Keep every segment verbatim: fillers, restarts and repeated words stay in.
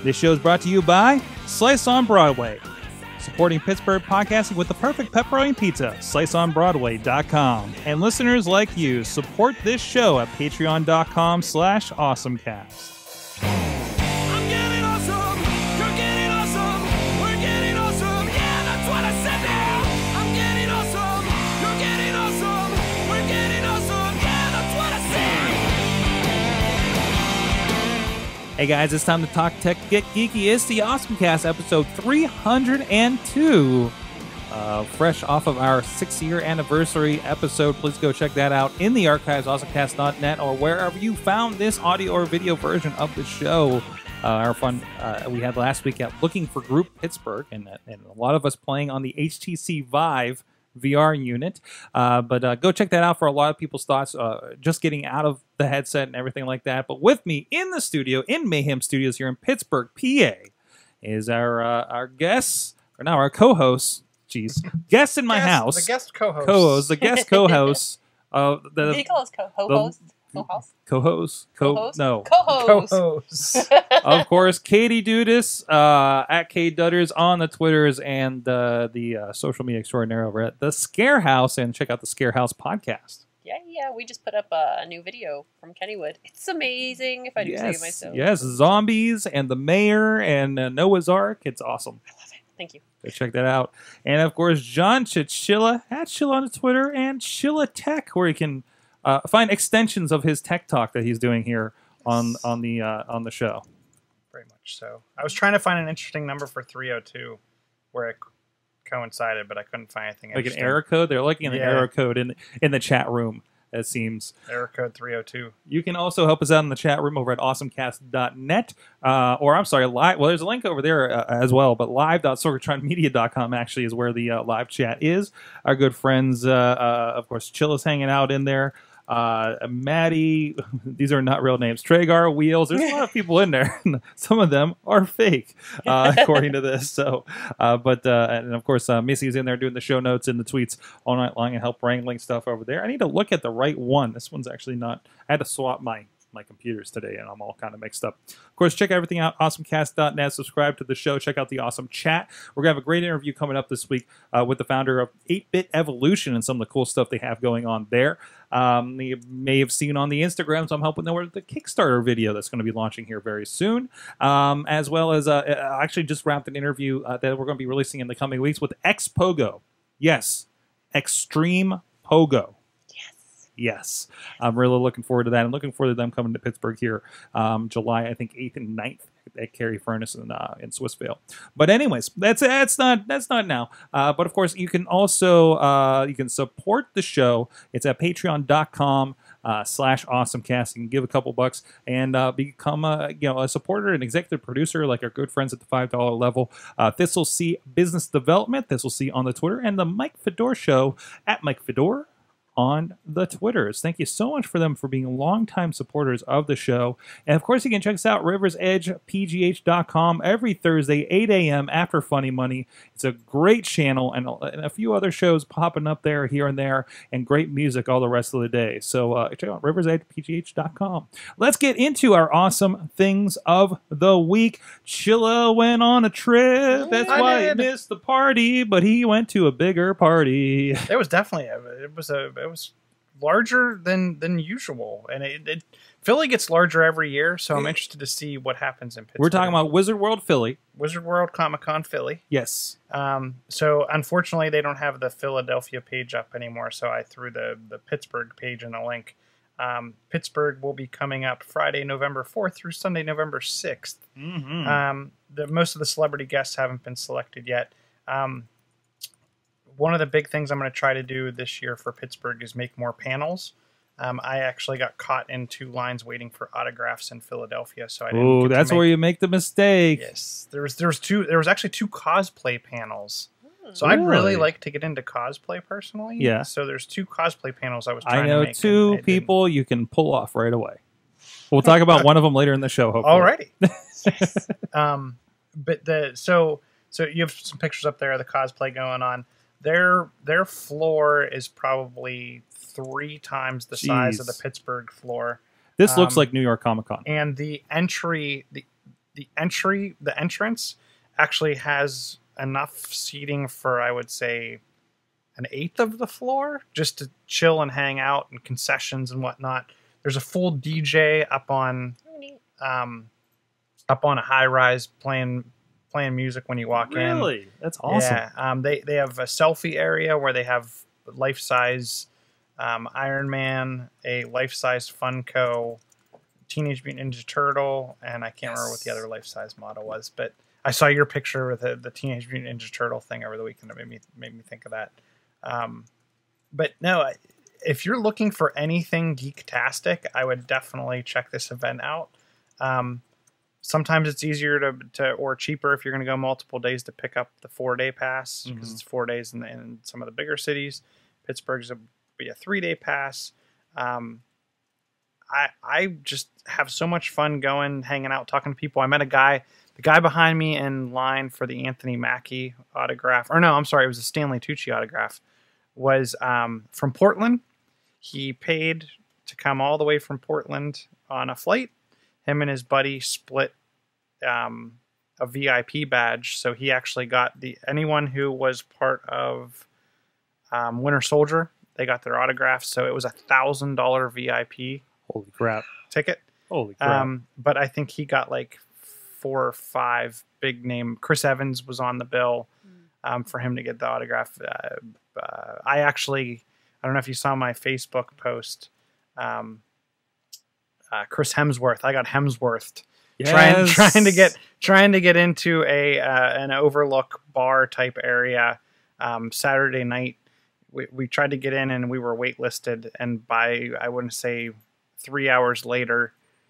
This show is brought to you by Slice on Broadway, supporting Pittsburgh podcasting with the perfect pepperoni pizza, slice on broadway dot com. And listeners like you, support this show at patreon dot com slash awesomecast. I'm getting awesome, you're getting awesome, we're getting awesome, yeah, that's what I said now. I'm getting awesome, you're getting awesome, we're getting awesome, yeah, that's what I said. Hey guys, it's time to talk tech, get geeky. It's the AwesomeCast episode three hundred two. Uh, fresh off of our six-year anniversary episode. Please go check that out in the archives, awesomecast dot net, or wherever you found this audio or video version of the show. Uh, our fun uh, we had last week at Looking for Group Pittsburgh, and, and a lot of us playing on the H T C Vive V R unit. Uh, but uh, go check that out for a lot of people's thoughts, uh, just getting out of the headset and everything like that. But with me in the studio, in Mayhem Studios here in Pittsburgh, P A, is our uh, our guest, or now our co-host. Jeez, guest in my guest, house. The guest co-host. Co-host, the guest co-host. Uh, the, Did he call us co-host? Co-host? Co-host? Co- Co-host? no. Co-host. Co-host. Of course, Katie Dudis, uh, at K Dutters on the Twitters and uh, the uh, social media extraordinaire over at the Scare House. And check out the Scare House podcast. Yeah, yeah. We just put up a, a new video from Kennywood. It's amazing, if I do yes, say myself. yes, zombies and the mayor and uh, Noah's Ark. It's awesome. I love it. Thank you. Go check that out. And of course, John Chilla at Chilla on Twitter and Chilla Tech, where you can uh, find extensions of his tech talk that he's doing here on on the uh, on the show. Very much so. I was trying to find an interesting number for three oh two where it coincided, but I couldn't find anything Like an interesting. error code. They're looking at an Yeah. error code in in the chat room. It seems. Error code three oh two. You can also help us out in the chat room over at awesomecast dot net, uh, or I'm sorry, live. Well, there's a link over there uh, as well, but live dot sorgatron media dot com actually is where the uh, live chat is. Our good friends, uh, uh, of course, Chilla's hanging out in there. Uh, Maddie, these are not real names. Tragar, Wheels, there's a lot of people in there. Some of them are fake, uh, according to this. So, uh, but, uh, and of course, uh, Missy's in there doing the show notes and the tweets all night long and help wrangling stuff over there. I need to look at the right one. This one's actually not, I had to swap my my computers today, and I'm all kind of mixed up. Of course, check everything out, awesomecast dot net. Subscribe to the show. Check out the Awesome Chat. We're going to have a great interview coming up this week uh, with the founder of eight bit Evolution and some of the cool stuff they have going on there. Um, you may have seen on the Instagram, so I'm helping them with the Kickstarter video that's going to be launching here very soon, um, as well as uh, I actually just wrapped an interview uh, that we're going to be releasing in the coming weeks with X Pogo. Yes, Extreme Pogo. Yes, I'm really looking forward to that. I'm looking forward to them coming to Pittsburgh here um, July, I think, eighth and ninth at Cary Furnace in, uh, in Swissvale. But anyways, that's that's not that's not now. Uh, but of course, you can also uh, you can support the show. It's at patreon dot com uh, slash awesomecast. You can give a couple bucks and uh, become a you know a supporter, an executive producer, like our good friends at the five dollar level. Uh, This'll see business development. This'll see on the Twitter, and the Mike Fedor Show at Mike Fedor on the Twitters. Thank you so much for them for being longtime supporters of the show. And of course, you can check us out, rivers edge p g h dot com every Thursday, eight a.m. after Funny Money. It's a great channel and a, and a few other shows popping up there, here and there, and great music all the rest of the day. So uh, check out rivers edge p g h dot com. Let's get into our awesome things of the week. Chilla went on a trip. That's I why did. he missed the party, but he went to a bigger party. It was definitely a, it was a it was larger than than usual, and it, it Philly gets larger every year. So I'm interested to see what happens in Pittsburgh. We're talking about Wizard World Philly. Wizard World Comic Con Philly. Yes. Um, so unfortunately, they don't have the Philadelphia page up anymore. So I threw the the Pittsburgh page in the link. Um, Pittsburgh will be coming up Friday, November fourth through Sunday, November sixth. Mm-hmm. Um, the, most of the celebrity guests haven't been selected yet. Um, one of the big things I'm going to try to do this year for Pittsburgh is make more panels. Um, I actually got caught in two lines waiting for autographs in Philadelphia, so I didn't. Oh, get to that's make... where you make the mistake. Yes, there was there was two. There was actually two cosplay panels. So I'd really Really? like to get into cosplay personally. Yeah. So there's two cosplay panels I was trying I know to make. two and I people you can pull off right away. We'll talk about one of them later in the show, hopefully. Alrighty. um, but the so so you have some pictures up there of the cosplay going on. Their their floor is probably three times the size of the Jeez. Pittsburgh floor. This looks Um, like New York Comic Con. And the entry, the the entry, the entrance actually has enough seating for, I would say, an eighth of the floor just to chill and hang out and concessions and whatnot. There's a full D J up on um, up on a high rise playing playing music when you walk really? in. Really? That's awesome. Yeah. Um, they, they have a selfie area where they have life-size um, Iron Man, a life-size Funko, Teenage Mutant Ninja Turtle, and I can't yes. remember what the other life-size model was, but I saw your picture with the, the Teenage Mutant Ninja Turtle thing over the weekend. It made me, made me think of that. Um, but no, if you're looking for anything geek-tastic, I would definitely check this event out. Um, Sometimes it's easier to, to or cheaper if you're going to go multiple days to pick up the four day pass because mm-hmm. it's four days in, in some of the bigger cities. Pittsburgh's a be a three day pass. Um, I I just have so much fun going, hanging out, talking to people. I met a guy, the guy behind me in line for the Anthony Mackie autograph, or no, I'm sorry, it was a Stanley Tucci autograph. Was um, from Portland. He paid to come all the way from Portland on a flight. Him and his buddy split um, a V I P badge, so he actually got the anyone who was part of um, Winter Soldier. They got their autographs, so it was a thousand dollar V I P. Holy crap! Ticket. Holy crap! Um, but I think he got like four or five big name. Chris Evans was on the bill um, for him to get the autograph. Uh, uh, I actually, I don't know if you saw my Facebook post. Um, Uh, Chris Hemsworth. I got Hemsworthed. Yes. Trying trying to get trying to get into a uh, an overlook bar type area. Um, Saturday night, we we tried to get in and we were waitlisted. And by I wouldn't say three hours later,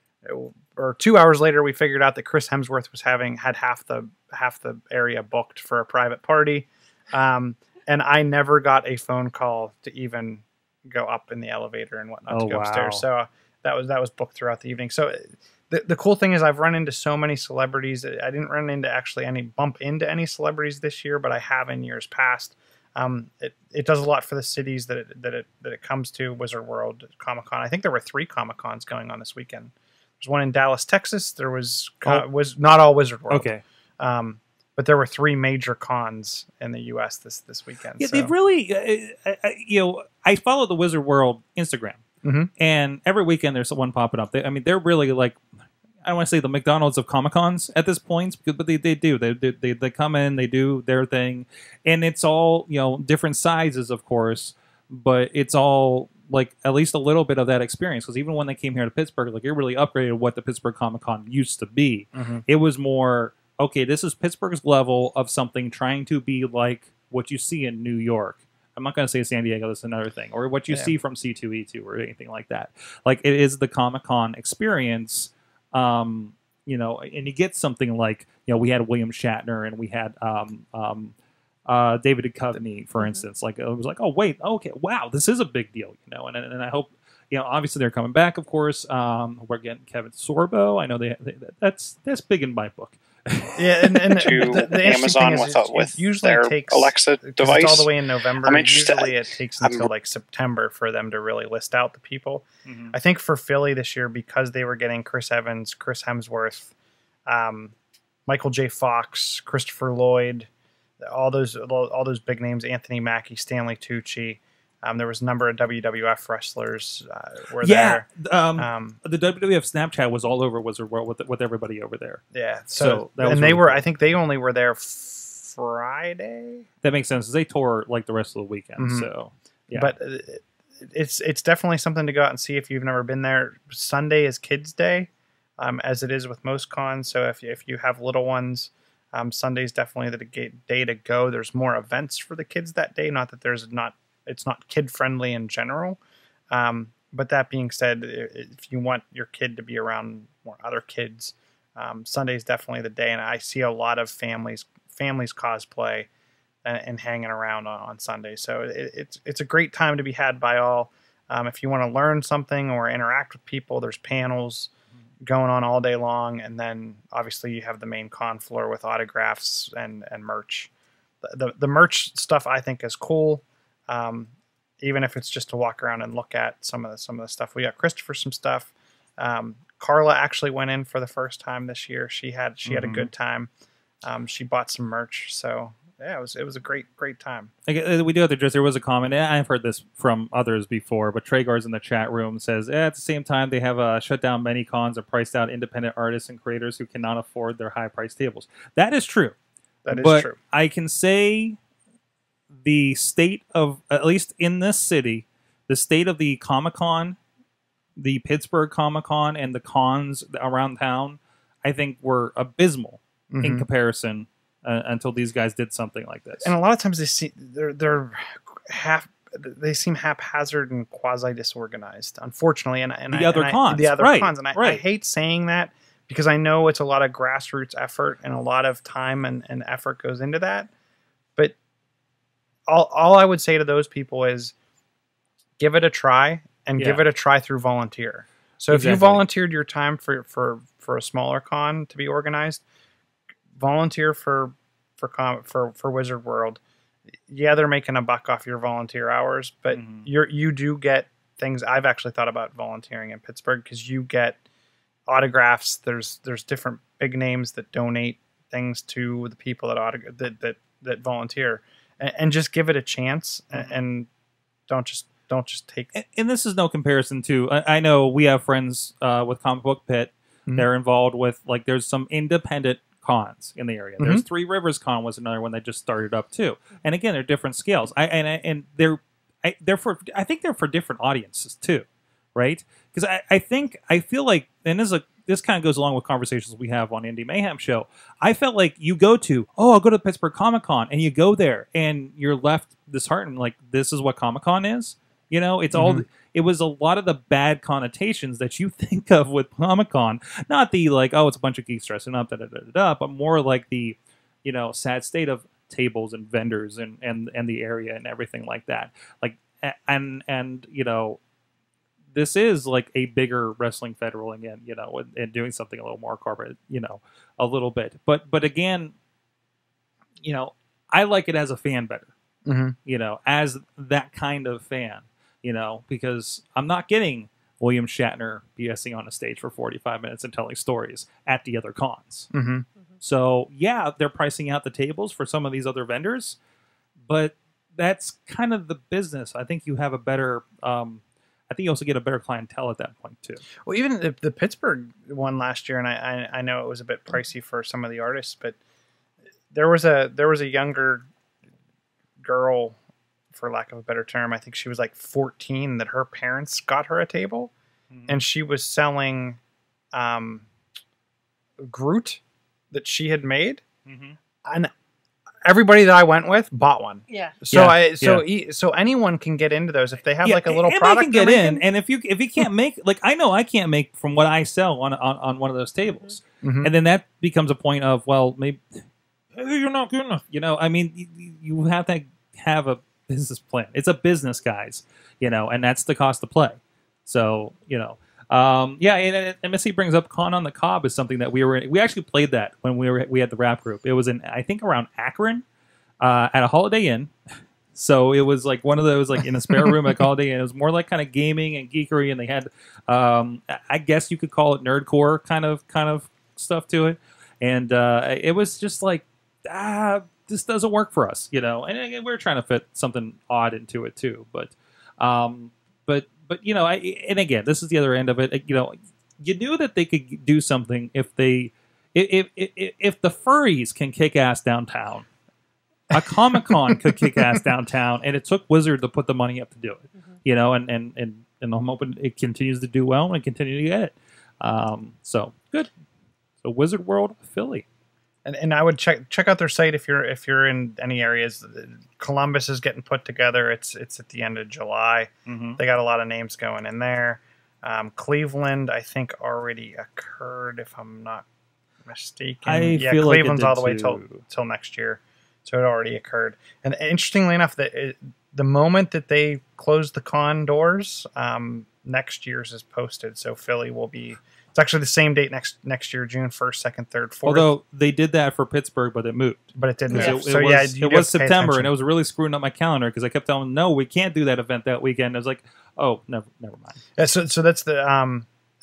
or two hours later, we figured out that Chris Hemsworth was having had half the half the area booked for a private party. Um, and I never got a phone call to even go up in the elevator and whatnot oh, to go wow. upstairs. So. Uh, That was that was booked throughout the evening. So the the cool thing is I've run into so many celebrities. I didn't run into actually any bump into any celebrities this year, but I have in years past. Um, it it does a lot for the cities that it, that it that it comes to. Wizard World, Comic Con. I think there were three Comic Cons going on this weekend. There's one in Dallas, Texas. There was oh. was not all Wizard World. Okay. Um, but there were three major cons in the U S this this weekend. Yeah, so. they've really, uh, uh, you know, I follow the Wizard World Instagram. Mm-hmm. And every weekend there's one popping up. They, I mean, they're really like, I don't want to say the McDonald's of Comic Cons at this point, but they, they do. They, they they come in, they do their thing, and it's all, you know, different sizes, of course, but it's all like at least a little bit of that experience. Because even when they came here to Pittsburgh, like it really upgraded what the Pittsburgh Comic Con used to be. Mm-hmm. It was more, okay, this is Pittsburgh's level of something trying to be like what you see in New York. I'm not going to say San Diego, that's another thing. Or what you yeah. see from C two E two or anything like that. Like, it is the Comic-Con experience, um, you know, and you get something like, you know, we had William Shatner and we had um, um, uh, David Duchovny, for mm-hmm. instance. Like, it was like, oh, wait, okay, wow, this is a big deal, you know. And, and I hope, you know, obviously they're coming back, of course. Um, we're getting Kevin Sorbo. I know they, they that's that's big in my book. Yeah, and, and to the, the Amazon is with, it, with it usually their takes, Alexa device. It's all the way in November. I'm interested. Usually it takes until I'm, like September for them to really list out the people. Mm-hmm. I think for Philly this year, because they were getting Chris Evans, Chris Hemsworth, um, Michael J. Fox, Christopher Lloyd, all those all those big names, Anthony Mackie, Stanley Tucci. Um, there was a number of W W F wrestlers uh, were yeah, there. Um, um, the W W F Snapchat was all over Wizard World with with everybody over there. Yeah, so, so that was and really they were. cool. I think they only were there Friday. That makes sense. They tore like the rest of the weekend. Mm-hmm. So yeah, but it's it's definitely something to go out and see if you've never been there. Sunday is Kids Day, um, as it is with most cons. So if you, if you have little ones. Um, Sunday's definitely the day to go. There's more events for the kids that day. Not that there's not. It's not kid friendly in general. Um, but that being said, if you want your kid to be around more other kids, um, Sunday's definitely the day. And I see a lot of families families cosplay and, and hanging around on, on Sunday. So it, it's it's a great time to be had by all. Um, if you want to learn something or interact with people, there's panels going on all day long. And then obviously you have the main con floor with autographs and, and merch. The, the, the merch stuff I think is cool. Um, even if it's just to walk around and look at some of the, some of the stuff. We got Christopher some stuff. Um, Carla actually went in for the first time this year. She had she had a Mhm. good time. Um, she bought some merch, so yeah, it was it was a great great time. Like, uh, we do have to address, there was a comment, and I've heard this from others before, but Traegar's in the chat room says, eh, at the same time, they have uh, shut down many cons and priced out independent artists and creators who cannot afford their high-priced tables. That is true. That is but true. I can say the state of, at least in this city, the state of the Comic-Con, the Pittsburgh Comic-Con, and the cons around town, I think were abysmal Mhm. in comparison uh, until these guys did something like this. And a lot of times they see they're they're half they seem haphazard and quasi disorganized, unfortunately. And and The I, other and I- cons, the other right, cons, and I, I right. hate saying that because I know it's a lot of grassroots effort and a lot of time and, and effort goes into that. But all all I would say to those people is give it a try and Yeah. give it a try through volunteer. So if you Exactly. volunteered your time for, for, for a smaller con to be organized, volunteer for for com- for for Wizard World. Yeah, they're making a buck off your volunteer hours, but Mhm. you're you do get things. I've actually thought about volunteering in Pittsburgh because you get autographs. There's there's different big names that donate things to the people that autog- that that that volunteer, and, and just give it a chance, and, and don't just don't just take. and, and this is no comparison to, I, I know we have friends uh, with Comic Book Pit. Mhm. They're involved with, like, there's some independent cons in the area. There's Three Rivers Con was another one that just started up too. And again, they're different scales. I and and they're I, they're for I think they're for different audiences too, right? Because I, I think I feel like, and this is a this kind of goes along with conversations we have on Indie Mayhem Show. I felt like you go to, oh, I'll go to the Pittsburgh Comic Con, and you go there and you're left disheartened, like, this is what Comic Con is. You know, it's all. Mhm. It was a lot of the bad connotations that you think of with Comic Con, not the like, oh, it's a bunch of geeks dressing up, da da da da, da, but more like the, you know, sad state of tables and vendors and and and the area and everything like that. Like, a- and and you know, this is like a bigger wrestling federal again, you know, and, and doing something a little more corporate, you know, a little bit. But but again, you know, I like it as a fan better. Mm-hmm. You know, as that kind of fan, you know, because I'm not getting William Shatner BSing on a stage for forty-five minutes and telling stories at the other cons. Mm-hmm. So, yeah, they're pricing out the tables for some of these other vendors, but that's kind of the business. I think you have a better, um, I think you also get a better clientele at that point, too. Well, even the, the Pittsburgh one last year, and I, I I know it was a bit pricey for some of the artists, but there was a there was a younger girl, for lack of a better term. I think she was like fourteen, that her parents got her a table, Mhm. and she was selling um, Groot that she had made, Mm-hmm. and everybody that I went with bought one. Yeah. So Yeah, I so e- so anyone can get into those if they have like a little and product. they can they're get in, making. and if you if you can't make, like, I know I can't make from what I sell on on, on one of those tables, Mhm. and then that becomes a point of, well, maybe you're not good enough. You know, I mean, you, you have to have a business plan. It's a business, guys. You know, and that's the cost to play. So, you know, um, yeah. And, and M S C brings up Con on the Cob is something that we were we actually played that when we were we had the rap group. It was in, I think, around Akron uh, at a Holiday Inn. So it was like one of those, like, in a spare room at Holiday Inn. It was more like kind of gaming and geekery, and they had, um, I guess you could call it nerdcore kind of kind of stuff to it. And uh, it was just like, ah, this doesn't work for us, you know. And again, we we're trying to fit something odd into it too, but, um, but, but you know, I, and again, this is the other end of it. You know, you knew that they could do something if they, if if if, if the furries can kick ass downtown, a Comic Con could kick ass downtown, and it took Wizard to put the money up to do it, Mhm. you know. And and and and I'm hoping it continues to do well and continue to get it. Um, so good. So Wizard World Philly. And, and I would check check out their site if you're if you're in any areas. Columbus is getting put together. It's it's at the end of July. Mm-hmm. They got a lot of names going in there. Um, Cleveland, I think, already occurred, if I'm not mistaken. I yeah, feel like it Cleveland's did all the way till too. till next year, so it already occurred. And interestingly enough, that it, the moment that they close the con doors, um, next year's is posted. So Philly will be. It's actually the same date next next year, June first, second, third, fourth. Although they did that for Pittsburgh, but it moved. but it didn't. Because move. It, it so was, yeah, it you was have to pay September, attention. and it was really screwing up my calendar because I kept telling them, no, we can't do that event that weekend. I was like, oh, never, never mind. Yeah, so so that's the um,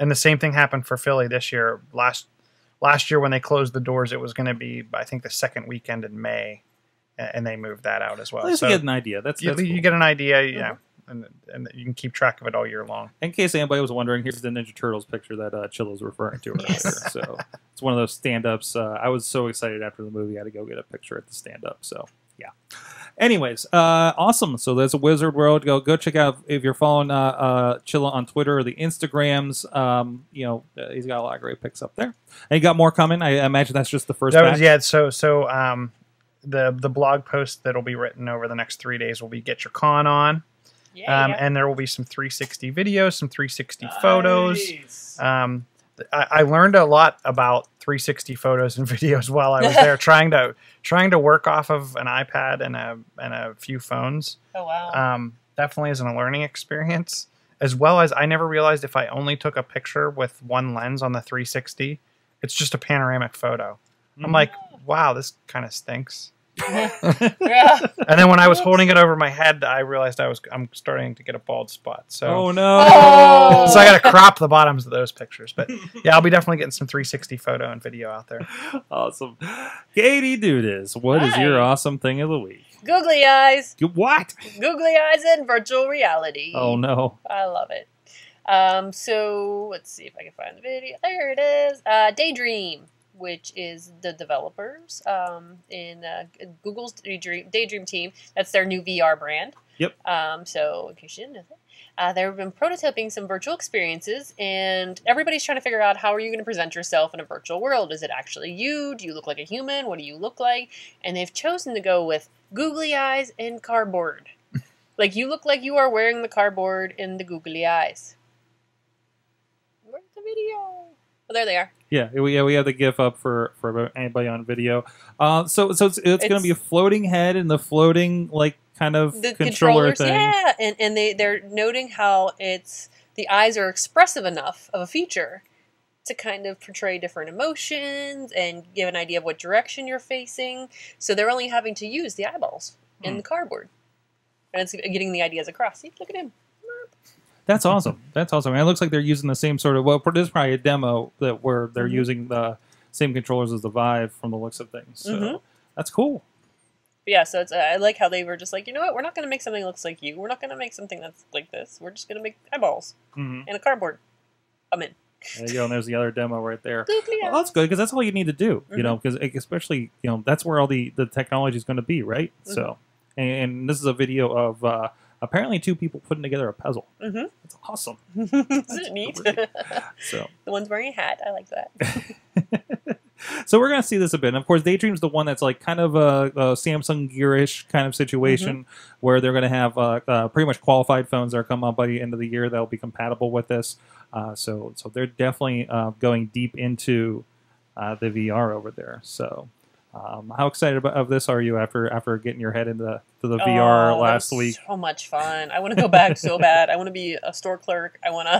and the same thing happened for Philly this year. Last last year when they closed the doors, it was going to be, I think, the second weekend in May, a- and they moved that out as well. At least So you get an idea. That's, you, that's you cool. get an idea, yeah, and, and you can keep track of it all year long. In case anybody was wondering, here's the Ninja Turtles picture that uh, Chilla was referring to earlier. Yes. So it's one of those stand-ups. Uh, I was so excited after the movie, I had to go get a picture at the stand-up. So yeah. Anyways, uh, awesome. So there's a Wizard World. Go go check out if you're following uh, uh, Chilla on Twitter or the Instagrams. Um, you know, uh, he's got a lot of great pics up there. And you got more coming. I imagine that's just the first. That was, batch. yeah. So so um, the the blog post that'll be written over the next three days will be Get Your Con On, Yeah, um, yeah. and there will be some three sixty videos, some three sixty photos. Um, I, I learned a lot about three sixty photos and videos while I was there, trying to trying to work off of an iPad and a and a few phones. Oh wow. Um, definitely isn't a learning experience. As well as I never realized if I only took a picture with one lens on the three sixty, it's just a panoramic photo. I'm Mhm. like, wow, this kind of stinks. Yeah. And then when I was holding it over my head, I realized I was I'm starting to get a bald spot. So, Oh no! Oh. so I got to crop the bottoms of those pictures. But yeah, I'll be definitely getting some three sixty photo and video out there. Awesome. Katie Dudas, what is your Hi. awesome thing of the week? Googly eyes. You- What? Googly eyes in virtual reality. Oh no! I love it. Um, so let's see if I can find the video. There it is. Uh, Daydream, which is the developers um, in uh, Google's Daydream, Daydream team. That's their new V R brand. Yep. Um, so in case you didn't know that. Uh, they've been prototyping some virtual experiences, and everybody's trying to figure out how are you going to present yourself in a virtual world. Is it actually you? Do you look like a human? What do you look like? And they've chosen to go with googly eyes and cardboard. Like you look like you are wearing the cardboard in the googly eyes. Where's the video? Oh, there they are. Yeah, we yeah, we have the GIF up for for anybody on video. Uh, so so it's, it's, going to It's- be a floating head and the floating like kind of The controller controllers, thing. yeah, and and they they're noting how it's the eyes are expressive enough of a feature to kind of portray different emotions and give an idea of what direction you're facing. So they're only having to use the eyeballs in Hmm. the cardboard, and it's getting the ideas across. See, look at him. That's awesome. That's awesome. And it looks like they're using the same sort of. Well, this is probably a demo that where they're Mhm. using the same controllers as the Vive from the looks of things. So Mhm. that's cool. But yeah, so it's uh, I like how they were just like, you know what, we're not going to make something that looks like you. We're not going to make something that's like this. We're just going to make eyeballs Mm-hmm. and a cardboard. I'm in. There you go. And there's the other demo right there. Googly Well, eyes. that's good because that's all you need to do, you Mhm. know, because especially, you know, that's where all the, the technology is going to be, right? Mhm. So, and, and this is a video of uh, apparently two people putting together a puzzle. Mm-hmm. It's awesome. Isn't it neat? great. So, The one's wearing a hat. I like that. so we're going to see this a bit. And of course, Daydream's the one that's like kind of a, a Samsung Gear-ish kind of situation where they're going to have uh, uh, pretty much qualified phones that are coming up by the end of the year that'll be compatible with this. Uh, so, so they're definitely uh, going deep into uh, the V R over there. So, um, how excited about, of this are you after after getting your head into to the V R Oh, last that was week? So much fun. I want to go back so bad. I want to be a store clerk. I want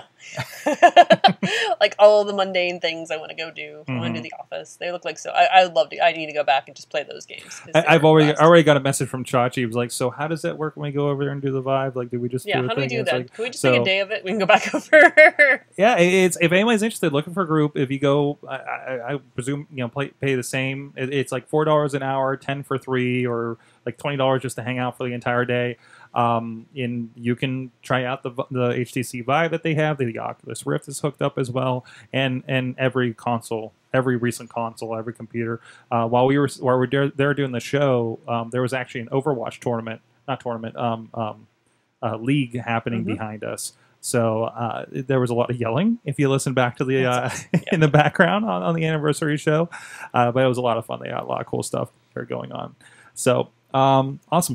to like all the mundane things I want to go do. I want to Mhm. do the office. They look like so. I, I would love to. I need to go back and just play those games. 'cause I, they I've were already blast. already got a message from Chachi. He was like, "So how does that work when we go over there and do the Vive? Like, do we just Yeah, do a how do we thing?" do And it's that? like, Can we just so- take a day of it? We can go back over. Yeah, it's if anybody's interested, looking for a group. If you go, I, I, I presume you know pay, pay the same. It, it's like four dollars an hour, ten for three, or like twenty dollars just to hang out for the entire day. Um, and you can try out the the H T C Vive that they have. The Oculus Rift is hooked up as well, and and every console, every recent console, every computer. Uh, while we were while we were there doing the show, um, there was actually an Overwatch tournament, not tournament, um, um, uh, league happening Mhm. behind us. So uh, there was a lot of yelling. If you listen back to the uh, That's awesome. in the background on, on the anniversary show, uh, but it was a lot of fun. They got a lot of cool stuff there going on. So um, awesome.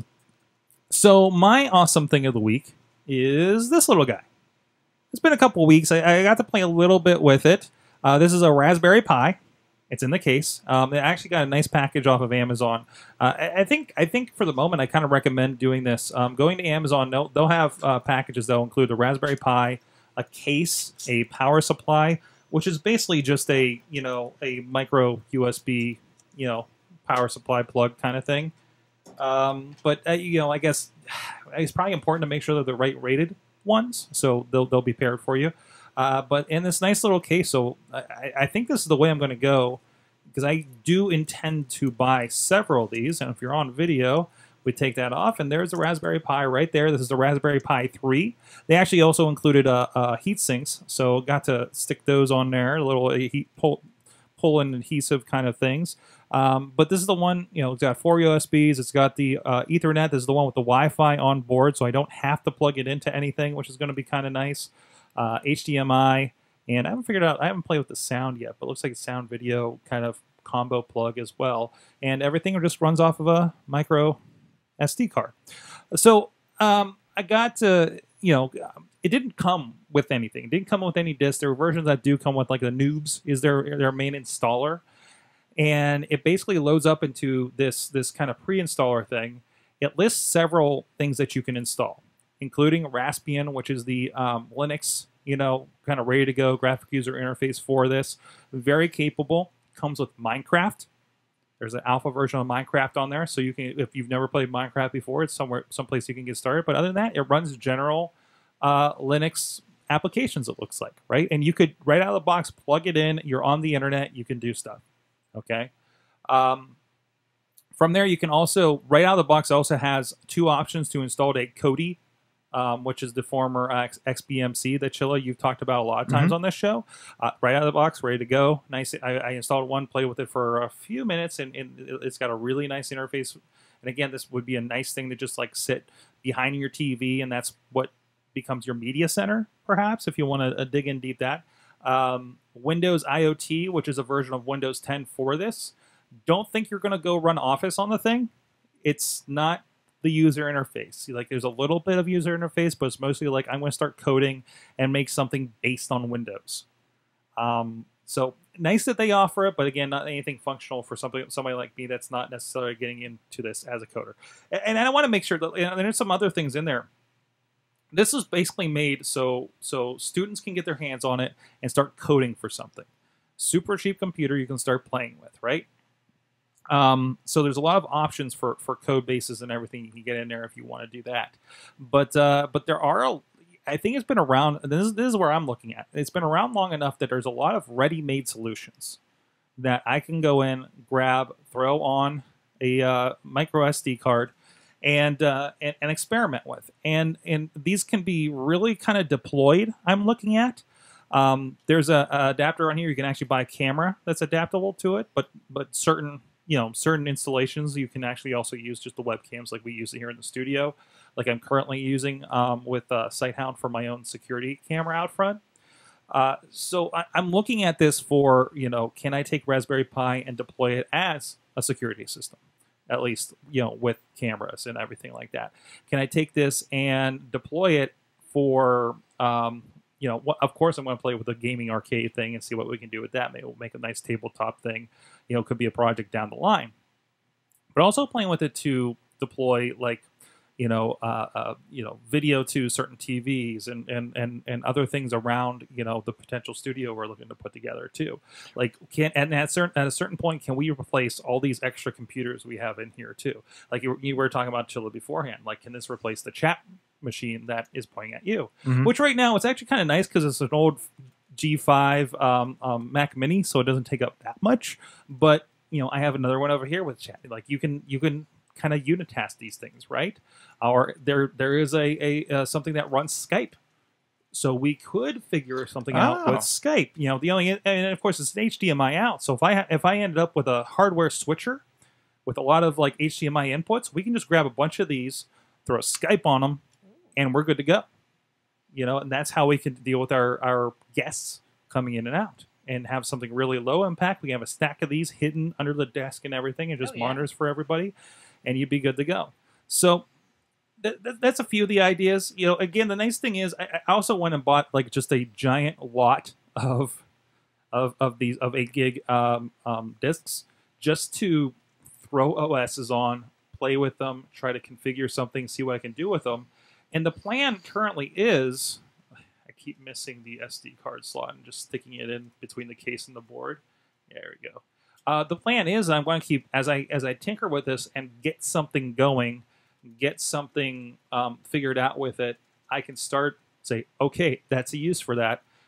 So my awesome thing of the week is this little guy. It's been a couple weeks. I, I got to play a little bit with it. Uh, this is a Raspberry Pi. It's in the case. Um, I actually got a nice package off of Amazon. Uh, I, I think I think for the moment I kind of recommend doing this. Um, going to Amazon, they'll, they'll have uh, packages that'll include the Raspberry Pi, a case, a power supply, which is basically just a you know a micro U S B you know power supply plug kind of thing. Um, but uh, you know I guess it's probably important to make sure they're the right rated ones, so they'll they'll be paired for you. Uh, but in this nice little case, so I, I think this is the way I'm going to go, because I do intend to buy several of these. And if you're on video, we take that off, and there's the Raspberry Pi right there. This is the Raspberry Pi three. They actually also included uh, uh, heat sinks, so got to stick those on there, little heat pull, pull and adhesive kind of things. Um, but this is the one, you know, it's got four U S Bs. It's got the uh, Ethernet. This is the one with the Wi-Fi on board, so I don't have to plug it into anything, which is going to be kind of nice. Uh, H D M I, and I haven't figured out, I haven't played with the sound yet, but it looks like it's sound video kind of combo plug as well. And everything just runs off of a micro S D card. So um, I got to, you know, it didn't come with anything. It didn't come with any discs. There are versions that do come with, like the Noobs is their their main installer, and it basically loads up into this this kind of pre-installer thing. It lists several things that you can install, including Raspbian, which is the um, Linux, you know, kind of ready to go graphic user interface for this. Very capable. Comes with Minecraft. There's an alpha version of Minecraft on there, so you can, if you've never played Minecraft before, it's somewhere, someplace you can get started. But other than that, it runs general uh, Linux applications. It looks like, right? And you could right out of the box plug it in. You're on the internet. You can do stuff. Okay. Um, from there, you can also right out of the box. It also has two options to install a Kodi, um, which is the former uh, X B M C that Chilla you've talked about a lot of times mm-hmm. on this show. Uh, right out of the box, ready to go. Nice. I, I installed one, played with it for a few minutes, and, and it's got a really nice interface. And again, this would be a nice thing to just like sit behind your T V, and that's what becomes your media center, perhaps, if you want to uh, dig in deep that. Um, Windows I O T, which is a version of Windows ten for this. Don't think you're going to go run Office on the thing. It's not the user interface. Like, there's a little bit of user interface, but it's mostly like, I'm going to start coding and make something based on Windows. Um, so nice that they offer it, but again, not anything functional for somebody, somebody like me that's not necessarily getting into this as a coder. And, and I want to make sure that, you know, there's some other things in there. This is basically made so so students can get their hands on it and start coding for something. Super cheap computer you can start playing with, right? Um, so there's a lot of options for, for code bases and everything you can get in there if you want to do that. But uh, but there are, a, I think it's been around, this is, this is where I'm looking at. It's been around long enough that there's a lot of ready-made solutions that I can go in, grab, throw on a uh, micro S D card, and, uh, and and experiment with. And, and these can be really kind of deployed, I'm looking at. Um, there's a, a adapter on here. You can actually buy a camera that's adaptable to it, but but certain... you know, certain installations you can actually also use just the webcams like we use here in the studio, like I'm currently using um, with uh, Sighthound for my own security camera out front. Uh, so I, I'm looking at this for, you know, can I take Raspberry Pi and deploy it as a security system, at least, you know, with cameras and everything like that? Can I take this and deploy it for, um, you know, of course I'm going to play with a gaming arcade thing and see what we can do with that. Maybe we'll make a nice tabletop thing. You know, could be a project down the line. But also playing with it to deploy, like, you know, uh, uh, you know, video to certain T Vs and, and, and, and other things around, you know, the potential studio we're looking to put together too. Like, can and at certain at a certain point, can we replace all these extra computers we have in here too? Like you, you were talking about Chilla beforehand. Like, can this replace the chat machine that is pointing at you? Mm-hmm. Which right now it's actually kind of nice because it's an old G five um, um, Mac Mini, so it doesn't take up that much. But you know, I have another one over here with chat. Like, you can you can kind of unitask these things, right? Or there there is a, a uh, something that runs Skype, so we could figure something oh. out with Skype. You know, the only and of course it's an H D M I out. So if I if I ended up with a hardware switcher with a lot of like H D M I inputs, we can just grab a bunch of these, throw Skype on them, and we're good to go. You know, and that's how we can deal with our, our guests coming in and out and have something really low impact. We have a stack of these hidden under the desk and everything, and just oh, yeah. monitors for everybody, and you'd be good to go. So th th that's a few of the ideas. You know, again, the nice thing is I, I also went and bought like just a giant lot of of, of these of eight gig um, um, discs just to throw O Ss on, play with them, try to configure something, see what I can do with them. And the plan currently is, I keep missing the S D card slot and just sticking it in between the case and the board. There we go. Uh, the plan is I'm going to keep, as I as I tinker with this and get something going, get something um, figured out with it, I can start, say, okay, that's a use for that.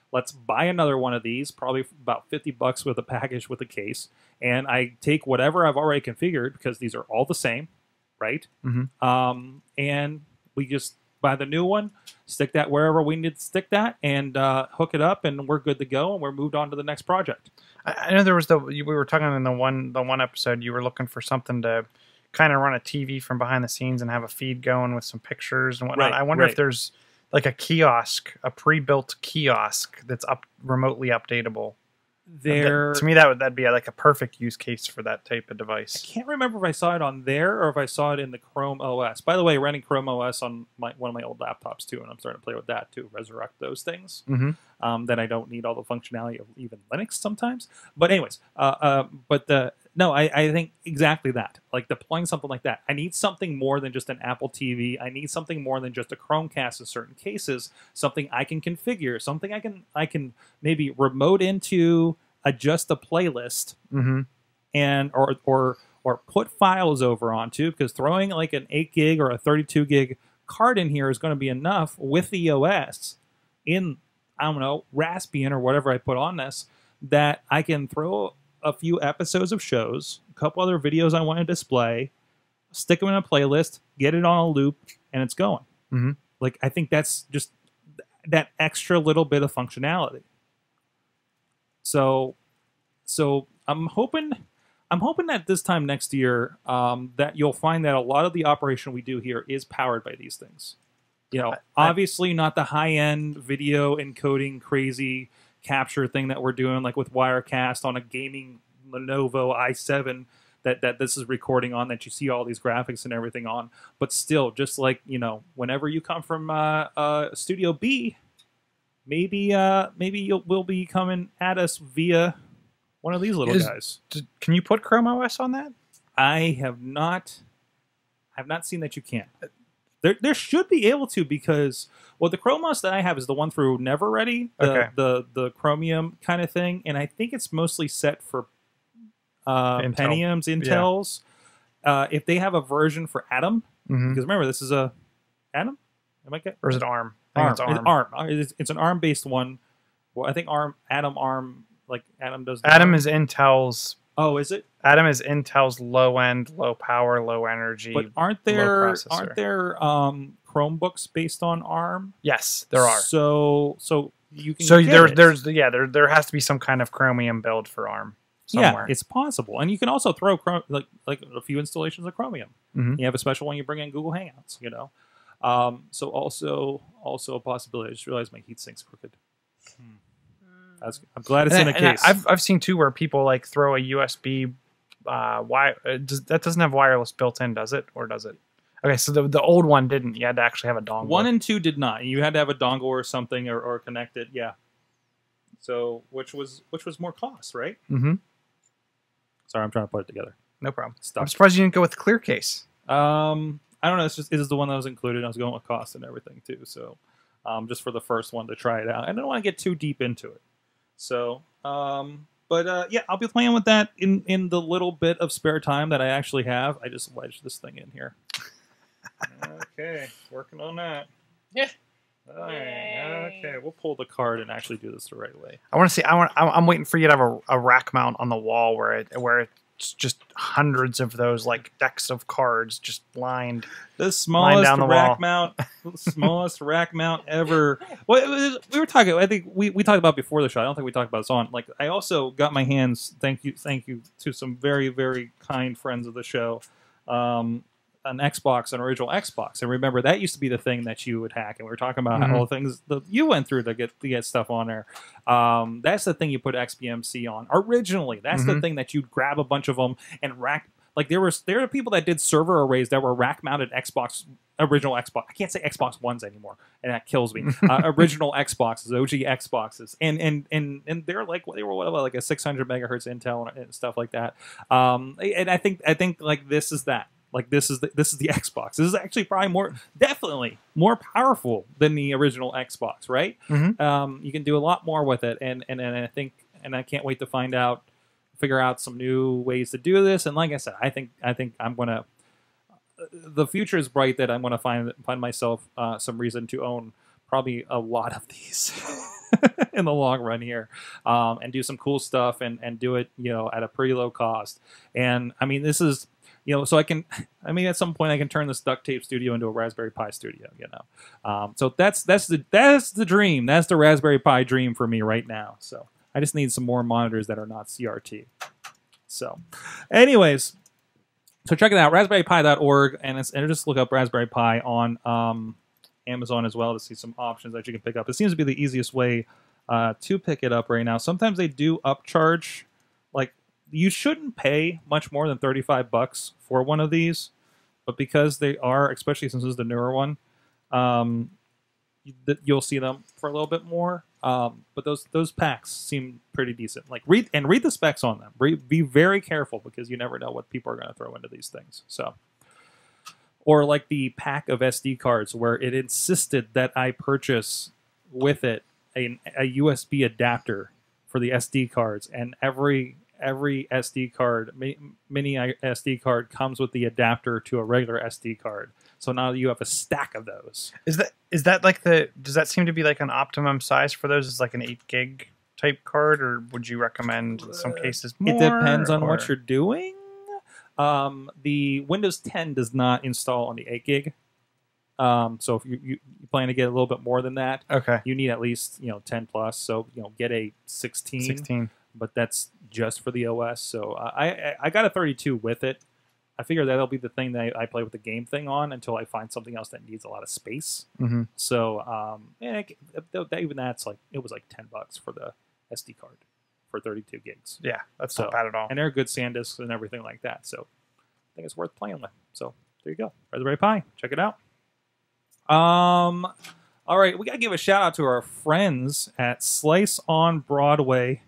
let's buy another one of these, probably about fifty bucks with a package with a case. And I take whatever I've already configured, because these are all the same, right? Mm-hmm. Um, and we just buy the new one, stick that wherever we need to stick that, and uh, hook it up, and we're good to go, and we're moved on to the next project. I, I know there was the we were talking in the one the one episode. You were looking for something to kind of run a T V from behind the scenes and have a feed going with some pictures and whatnot. Right, I wonder right. if there's like a kiosk, a pre-built kiosk that's up remotely updatable. There, That- to me, that would that'd be like a perfect use case for that type of device. I can't remember if I saw it on there or if I saw it in the Chrome O S. By the way, running Chrome O S on my, one of my old laptops too, and I'm starting to play with that to resurrect those things. Mm-hmm. Um, that I don't need all the functionality of even Linux sometimes. But anyways, uh, uh, but the no, I, I think exactly that. Like deploying something like that, I need something more than just an Apple T V. I need something more than just a Chromecast in certain cases. Something I can configure. Something I can I can maybe remote into, adjust a playlist, Mm-hmm. and or or or put files over onto, because throwing like an eight gig or a thirty-two gig card in here is going to be enough with the O S in, I don't know, Raspbian or whatever I put on this, that I can throw a few episodes of shows, a couple other videos I want to display, stick them in a playlist, get it on a loop, and it's going. Mm-hmm. Like, I think that's just that extra little bit of functionality. So, so I'm hoping, I'm hoping that this time next year, um, that you'll find that a lot of the operation we do here is powered by these things. You know, I- I- obviously not the high-end video encoding crazy capture thing that we're doing, like with Wirecast on a gaming Lenovo i seven that, that this is recording on, that you see all these graphics and everything on. But still, just like, you know, whenever you come from uh, uh, Studio B, maybe uh, maybe you'll will be coming at us via one of these little Is- guys. D- Can you put Chrome O S on that? I have not, I have not seen that you can. There, there should be able to, because well, the Chrome O S that I have is the one through Never Ready, the Okay. the, the Chromium kind of thing, and I think it's mostly set for uh, Intel. Pentiums, Intels. Uh, if they have a version for Atom, Mm-hmm. because remember this is a Atom, am I get Or is it ARM? I think ARM? it's ARM. It's ARM. Uh, It's, it's an ARM based one. Well, I think ARM, Atom, ARM, like Atom does. the Atom ARM. is Intel's. Oh, is it? Atom is Intel's low end, low power, low energy. But aren't low there processor. aren't there um, Chromebooks based on ARM? Yes, there are. So so you can So get there, it. there's yeah, there there has to be some kind of Chromium build for ARM somewhere. Yeah, it's possible, and you can also throw Chrome, like like a few installations of Chromium. Mhm. You have a special one you bring in Google Hangouts, you know. Um, so also also a possibility. I just realized my heat sink's crooked. That's, I'm glad it's And in a I- and I- case. I've I've seen too where people like throw a U S B. Uh, why uh, does, that doesn't have wireless built in, does it, or does it? Okay, so the the old one didn't. You had to actually have a dongle. One and two did not. You had to have a dongle or something, or, or connect it. Yeah. So which was which was more cost, right? Mm-hmm. Sorry, I'm trying to put it together. No problem. Stuff. I'm surprised you didn't go with the clear case. Um, I don't know. It's just it is the one that was included. I was going with cost and everything too. So, um, just for the first one to try it out. I don't want to get too deep into it. So, um, but uh, yeah, I'll be playing with that in in the little bit of spare time that I actually have. I just wedged this thing in here. Okay, working on that. Yeah. All right. Yay. Okay, we'll pull the card and actually do this the right way. I want to see. I want. I'm I'm waiting for you to have a, a rack mount on the wall where it where it's just hundreds of those like decks of cards just lined. The smallest down the rack wall. mount, the smallest rack mount ever. Well, it was- we were talking. I think we, we talked about before the show. I don't think we talked about this on. Like, I also got my hands. Thank you, thank you to some very very kind friends of the show. Um, an Xbox, an original Xbox, and remember that used to be the thing that you would hack. And we were talking about Mhm. all the things that you went through to get to get stuff on there. Um, that's the thing you put X B M C on originally. That's the Mhm. thing that you'd grab a bunch of them and rack. Like there was there are people that did server arrays that were rack mounted Xbox original Xbox. I can't say Xbox Ones anymore, and that kills me. uh, original Xboxes, O G Xboxes, and and and and they're like they were what like a six hundred megahertz Intel and stuff like that. Um, and I think I think like this is that. Like this is the, this is the Xbox. This is actually probably more, definitely more powerful than the original Xbox, right? Mhm. Um, you can do a lot more with it, and, and and I think, and I can't wait to find out, figure out some new ways to do this. And like I said, I think I think I'm gonna. The future is bright that I'm gonna find find myself uh, some reason to own probably a lot of these in the long run here, um, and do some cool stuff and, and do it, you know, at a pretty low cost. And I mean, this is, you know, so I can, I mean, at some point I can turn this duct tape studio into a Raspberry Pi studio, you know. Um, so that's, that's the, that's the dream. That's the Raspberry Pi dream for me right now. So I just need some more monitors that are not C R T. So anyways, so check it out, raspberry pi dot org, and, it's, and just look up Raspberry Pi on, um, Amazon as well to see some options that you can pick up. It seems to be the easiest way uh, to pick it up right now. Sometimes they do upcharge. Like, you shouldn't pay much more than thirty-five bucks for one of these, but because they are, especially since this is the newer one, um, you'll see them for a little bit more. Um, but those those packs seem pretty decent. Like, read and read the specs on them. Re be very careful because you never know what people are going to throw into these things. So. Or like the pack of S D cards where it insisted that I purchase with it a, a U S B adapter for the S D cards, and every every S D card, mini S D card, comes with the adapter to a regular S D card. So now you have a stack of those. Is that is that like the? Does that seem to be like an optimum size for those? Is like an eight gig type card, or would you recommend in some cases more? It depends on or? what you're doing. Um, the Windows ten does not install on the eight gig. Um, so if you, you, you plan to get a little bit more than that, okay, you need at least, you know, ten plus. So, you know, get a sixteen, sixteen, but that's just for the O S. So uh, I I got a thirty-two with it. I figure that'll be the thing that I, I play with the game thing on until I find something else that needs a lot of space. mm-hmm. So um, yeah, even that's like, it was like ten bucks for the S D card for thirty-two gigs. Yeah, that's so, not bad at all. And they're good SanDisks and everything like that. So I think it's worth playing with. So there you go. Raspberry Pi. Check it out. Um, all right. We got to give a shout out to our friends at Slice on Broadway.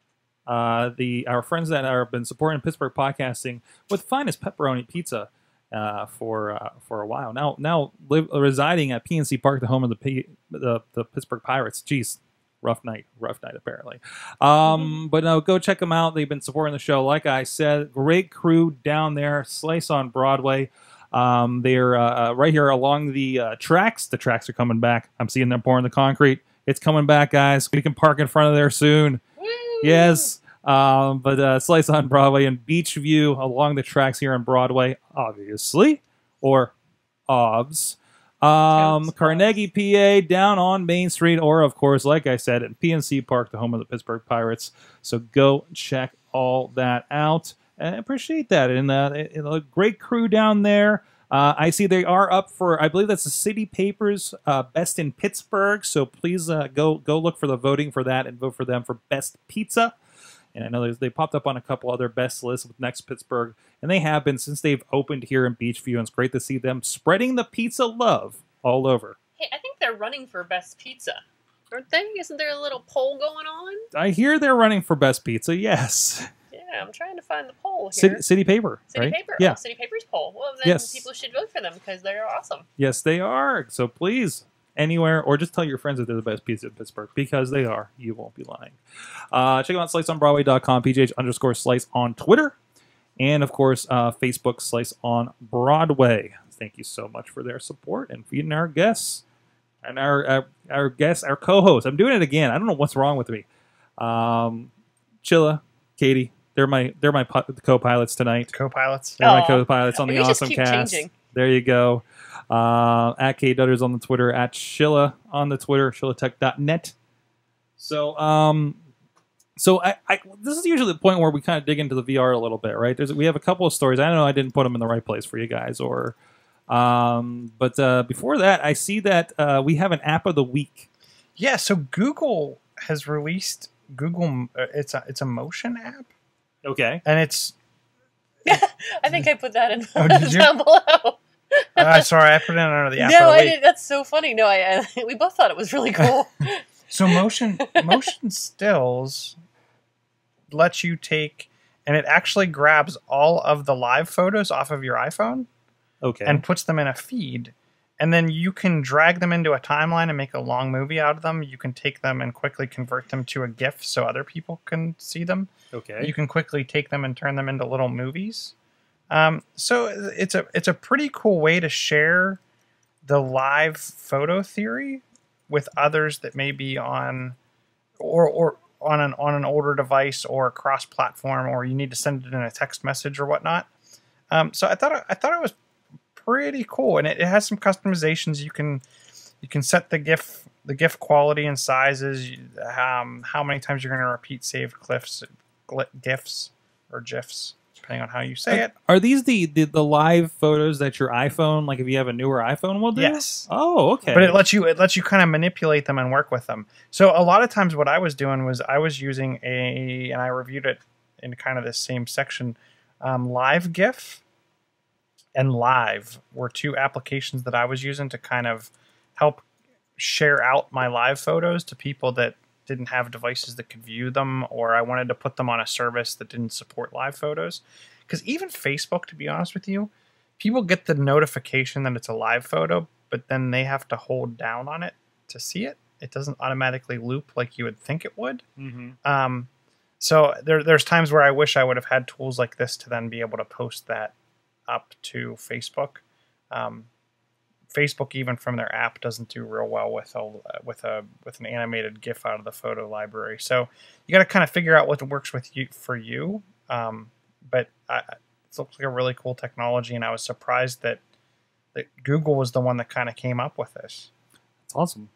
Uh, the our friends that have been supporting Pittsburgh podcasting with finest pepperoni pizza uh, for uh, for a while now. Now live, residing at P N C Park, the home of the P, the, the Pittsburgh Pirates. Jeez. Rough night, rough night, apparently. Um, mm-hmm. But no, go check them out. They've been supporting the show. Like I said, great crew down there. Slice on Broadway. Um, they're uh, right here along the uh, tracks. The tracks are coming back. I'm seeing them pouring the concrete. It's coming back, guys. We can park in front of there soon. Woo! Yes. Um, but uh, Slice on Broadway and Beachview along the tracks here on Broadway, obviously, or O B S. Um, Carnegie, P A, down on Main Street, or of course, like I said, at P N C Park, the home of the Pittsburgh Pirates. So go check all that out. And I appreciate that. And uh, a great crew down there. Uh, I see they are up for, I believe that's the City Papers uh, Best in Pittsburgh. So please uh, go go look for the voting for that and vote for them for Best Pizza. And I know they popped up on a couple other best lists with Next Pittsburgh, and they have been since they've opened here in Beachview, and it's great to see them spreading the pizza love all over. Hey, I think they're running for Best Pizza, aren't they? Isn't there a little poll going on? I hear they're running for Best Pizza, yes. Yeah, I'm trying to find the poll here. City, City Paper, City right? Paper, yeah. oh, City Paper's poll. Well, then yes. people should vote for them because they're awesome. Yes, they are. So please, anywhere, or just tell your friends that they're the best pizza in Pittsburgh, because they are. You won't be lying. Uh, check them out, slice on broadway dot com, P G H underscore slice on Twitter, and of course, uh, Facebook, Slice on Broadway. Thank you so much for their support and feeding our guests and our our, our guests, our co-hosts. I'm doing it again. I don't know what's wrong with me. Um, Chilla, Katie, they're my they're my co-pilots tonight. Co-pilots. They're my Aw. co-pilots on the We just keep AwesomeCast. changing. There you go. Uh, at K Dutters on the Twitter, at Chilla on the Twitter, chillatech dot net. So, um, so I, I, this is usually the point where we kind of dig into the V R a little bit, right? There's, we have a couple of stories. I don't know, I didn't put them in the right place for you guys, or, um, but uh, before that, I see that uh, we have an app of the week. Yeah, so Google has released Google. Uh, it's a it's a motion app, Okay. and it's. I think I put that in Oh, did you? down below. Uh, sorry, I put it under the app No, of the I week. did. That's so funny. No, I, I we both thought it was really cool. So motion motion stills lets you take, and it actually grabs all of the live photos off of your iPhone Okay. and puts them in a feed. And then you can drag them into a timeline and make a long movie out of them. You can take them and quickly convert them to a GIF so other people can see them. okay. You can quickly take them and turn them into little movies. Um, so it's a it's a pretty cool way to share the live photo theory with others that may be on or or on an on an older device or cross platform, or you need to send it in a text message or whatnot. Um, so I thought I thought it was pretty cool, and it, it has some customizations. You can you can set the GIF the GIF quality and sizes, um, how many times you're going to repeat saved gifs, GIFs or GIFs, depending on how you say it. Are these the, the the live photos that your iPhone, like if you have a newer iPhone, will do? Yes. Oh, okay. But it lets you it lets you kind of manipulate them and work with them. So a lot of times, what I was doing was I was using a, and I reviewed it in kind of the same section, um, Live GIF and Live were two applications that I was using to kind of help share out my live photos to people that didn't have devices that could view them, or I wanted to put them on a service that didn't support live photos. Because even Facebook, to be honest with you, people get the notification that it's a live photo, but then they have to hold down on it to see it. It doesn't automatically loop like you would think it would. Mm-hmm. Um, so there, there's times where I wish I would have had tools like this to then be able to post that up to Facebook. Um, Facebook, even from their app, doesn't do real well with a with a with an animated GIF out of the photo library. So you got to kind of figure out what works with you for you. Um, but I, it looks like a really cool technology, and I was surprised that that Google was the one that kind of came up with this. That's awesome.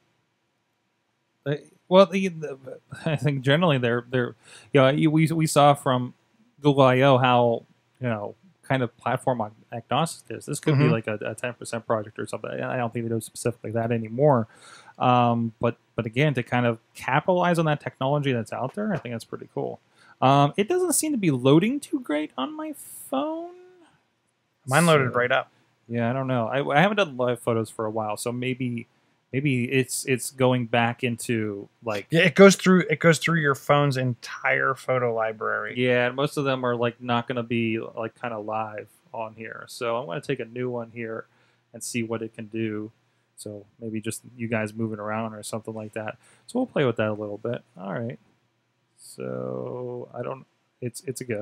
They, well, the, the, I think generally they're they're you know you- we we saw from Google I O how you know kind of platform ag- agnostic it is. This could be Mhm. like a, a ten percent project or something. I don't think they do specifically that anymore. Um, but but again, to kind of capitalize on that technology that's out there, I think that's pretty cool. Um, it doesn't seem to be loading too great on my phone. Mine loaded So- right up. Yeah, I don't know. I, I haven't done live photos for a while, so maybe maybe it's it's going back into like Yeah, it goes through it goes through your phone's entire photo library. yeah, and most of them are like not going to be like kind of live on here. So I'm going to take a new one here and see what it can do. So maybe just you guys moving around or something like that. So we'll play with that a little bit. All right. So I don't. It's it's a GIF.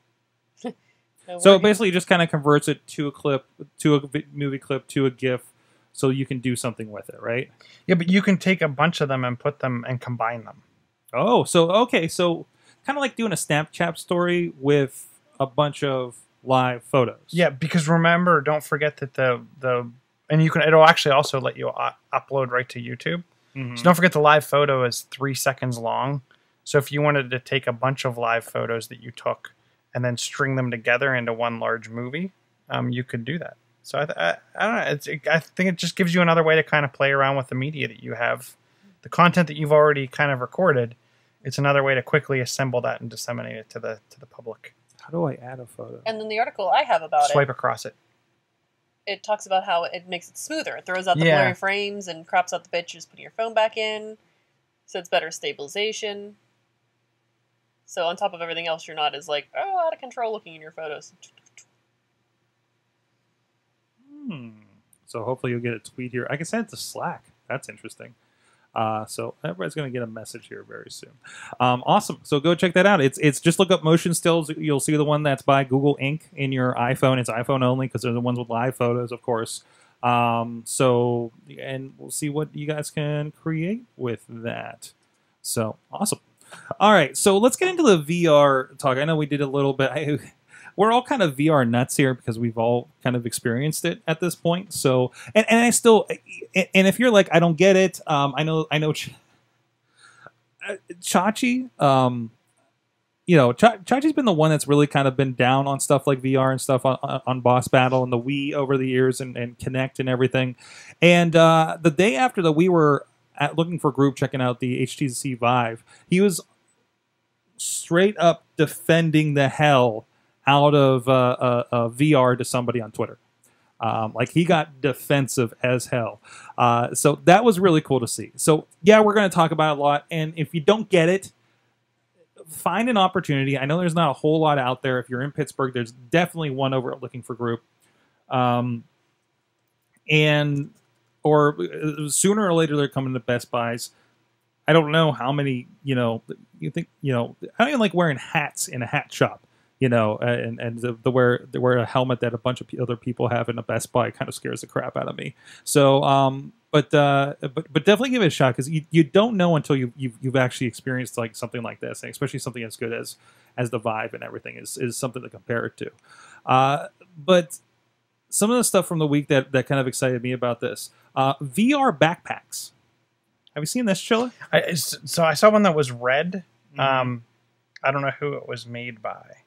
No So worries. basically, it just kind of converts it to a clip, to a vi- movie clip, to a GIF, so you can do something with it, right? Yeah, but you can take a bunch of them and put them and combine them. Oh, so okay, so kind of like doing a Snapchat story with a bunch of live photos. Yeah, because remember, don't forget that the the and you can it'll actually also let you u- upload right to YouTube. Mhm. So don't forget the live photo is three seconds long. So if you wanted to take a bunch of live photos that you took and then string them together into one large movie, um, you could do that. So I, th- I, I don't know. It's, it, I think it just gives you another way to kind of play around with the media that you have, the content that you've already kind of recorded. It's another way to quickly assemble that and disseminate it to the to the public. How do I add a photo? And then the article I have about Swipe it, across it. it talks about how it makes it smoother. It throws out the Yeah. blurry frames and crops out the pictures, putting your phone back in. So it's better stabilization. So on top of everything else, you're not as like, oh, out of control looking in your photos. Hmm. So hopefully you'll get a tweet here. I can send it to Slack. That's interesting. Uh, so everybody's going to get a message here very soon. Um, awesome. So go check that out. It's it's just look up motion stills. You'll see the one that's by Google Incorporated in your iPhone. It's iPhone only because they're the ones with live photos, of course. Um, so and we'll see what you guys can create with that. So awesome. All right. So let's get into the V R talk. I know we did a little bit. I, we're all kind of V R nuts here because we've all kind of experienced it at this point. So, and, and I still, and if you're like, I don't get it. Um, I know, I know, Ch- Chachi, um, you know, Ch- Chachi's been the one that's really kind of been down on stuff like V R and stuff on, on Boss Battle and the Wii over the years and, and Kinect and everything. And uh, the day after that we were at looking for a group checking out the H T C Vive, he was straight up defending the hell out of uh, uh, uh, V R to somebody on Twitter. Um, like he got defensive as hell. Uh, so that was really cool to see. So yeah, we're going to talk about it a lot. And if you don't get it, find an opportunity. I know there's not a whole lot out there. If you're in Pittsburgh, there's definitely one over at Looking for Group. Um, and or uh, sooner or later they're coming to Best Buys. I don't know how many, you know, you think, you know, I don't even like wearing hats in a hat shop. You know, and and the, the wear the wear a helmet that a bunch of other people have in a Best Buy kind of scares the crap out of me. So, um, but uh, but but definitely give it a shot, because you, you don't know until you you've, you've actually experienced like something like this, and especially something as good as as the Vive and everything is is something to compare it to. Uh, but some of the stuff from the week that that kind of excited me about this, uh, V R backpacks. Have you seen this, Chilla? I, so I saw one that was red. Mm-hmm. Um, I don't know who it was made by.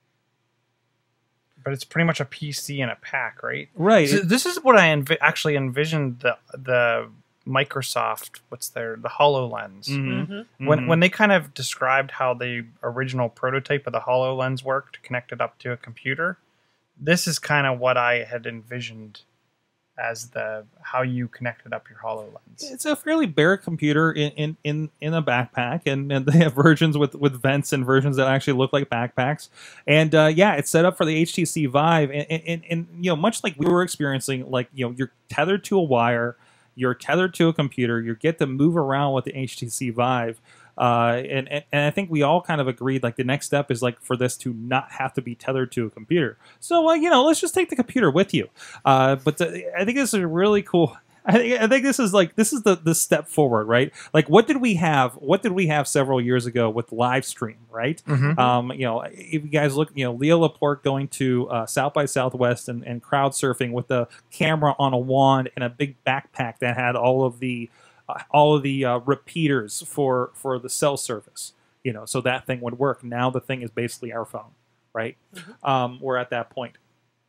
But it's pretty much a P C and a pack, right? Right. So this is what I envi- actually envisioned the the Microsoft, what's their, the Holo Lens. Mm-hmm. Mm-hmm. When Mhm. when they kind of described how the original prototype of the Holo Lens worked, connected up to a computer, this is kind of what I had envisioned as the how you connected up your Holo Lens. It's a fairly bare computer in in, in, in a backpack, and, and they have versions with, with vents and versions that actually look like backpacks. And uh, yeah, it's set up for the H T C Vive, and, and, and, and you know, much like we were experiencing, like, you know, you're tethered to a wire, you're tethered to a computer, you get to move around with the H T C Vive. Uh, and, and and I think we all kind of agreed, like, the next step is like for this to not have to be tethered to a computer. So, uh, you know, let's just take the computer with you. Uh, but the, I think this is really cool. I think, I think this is like this is the the step forward, right? Like, what did we have? What did we have several years ago with live stream, right? Mhm. Um, you know, if you guys look, you know, Leo Laporte going to uh, South by Southwest and, and crowd surfing with the camera on a wand and a big backpack that had all of the Uh, all of the uh, repeaters for for the cell service, you know, so that thing would work. Now the thing is basically our phone, right? Mm-hmm. Um, we're at that point.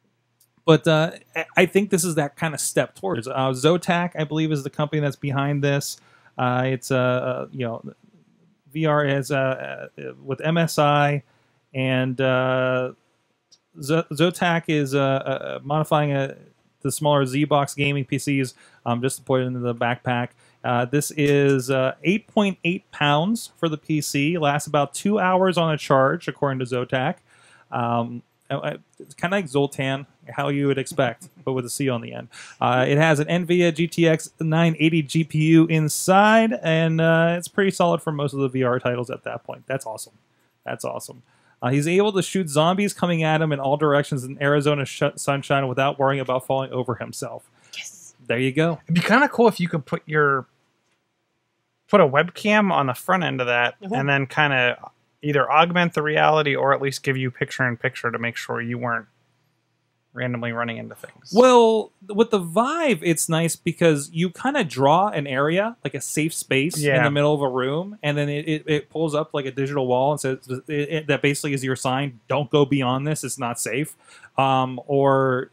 But uh, I- I think this is that kind of step towards. Uh, Zotac, I believe, is the company that's behind this. Uh, it's uh, you know, V R is uh, uh, with M S I, and uh, Z- Zotac is uh, uh, modifying a, the smaller Z-Box gaming P Cs um, just to put it into the backpack. Uh, this is uh, eight point eight pounds for the P C. Lasts about two hours on a charge, according to Zotac. Um, I- I- it's kind of like Zoltan, how you would expect, but with a C on the end. Uh, it has an NVIDIA G T X nine eighty G P U inside, and uh, it's pretty solid for most of the V R titles at that point. That's awesome. That's awesome. Uh, he's able to shoot zombies coming at him in all directions in Arizona sh- sunshine without worrying about falling over himself. Yes. There you go. It'd be kind of cool if you could put your put a webcam on the front end of that, Mhm. and then kind of either augment the reality or at least give you picture in picture to make sure you weren't randomly running into things. Well, with the Vive, it's nice because you kind of draw an area, like a safe space in Yeah. the middle of a room, and then it, it, it pulls up like a digital wall and says it, it, that basically is your sign, don't go beyond this, it's not safe. Um, or,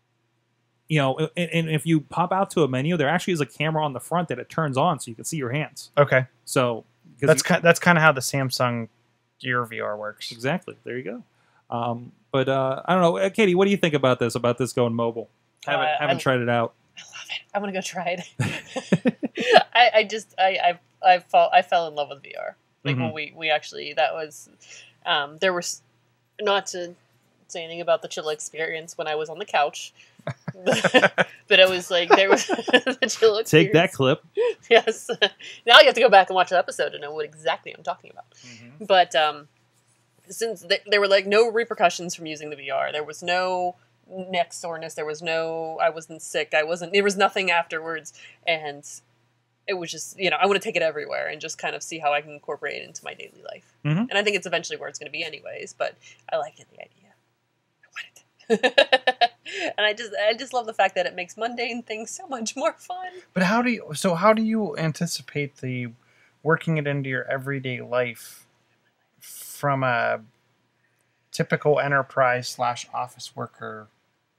you know, and, and if you pop out to a menu, there actually is a camera on the front that it turns on so you can see your hands. Okay, So 'cause that's you- kind that's kind of how the Samsung Gear V R works. exactly. There you go. Um, but uh, I don't know, Uh, Katie, what do you think about this? About this going mobile? Haven't Uh, haven't I- tried it out. I love it. I'm gonna go try it. I, I just I I I fall I fell in love with V R. Like when Mhm. we we actually that was um there was not to say anything about the Chilla experience when I was on the couch, but it was like there was the Chilla experience. Take that clip. Yes. Now you have to go back and watch the episode to know what exactly I'm talking about. But um, since th- there were like no repercussions from using the V R, there was no neck soreness, there was no, I wasn't sick, I wasn't, there was nothing afterwards, and it was just, you know, I want to take it everywhere and just kind of see how I can incorporate it into my daily life. Mhm. And I think it's eventually where it's going to be anyways, but I like it, the idea. I want it. And I just, I just love the fact that it makes mundane things so much more fun. But how do you? So how do you anticipate the working it into your everyday life from a typical enterprise slash office worker?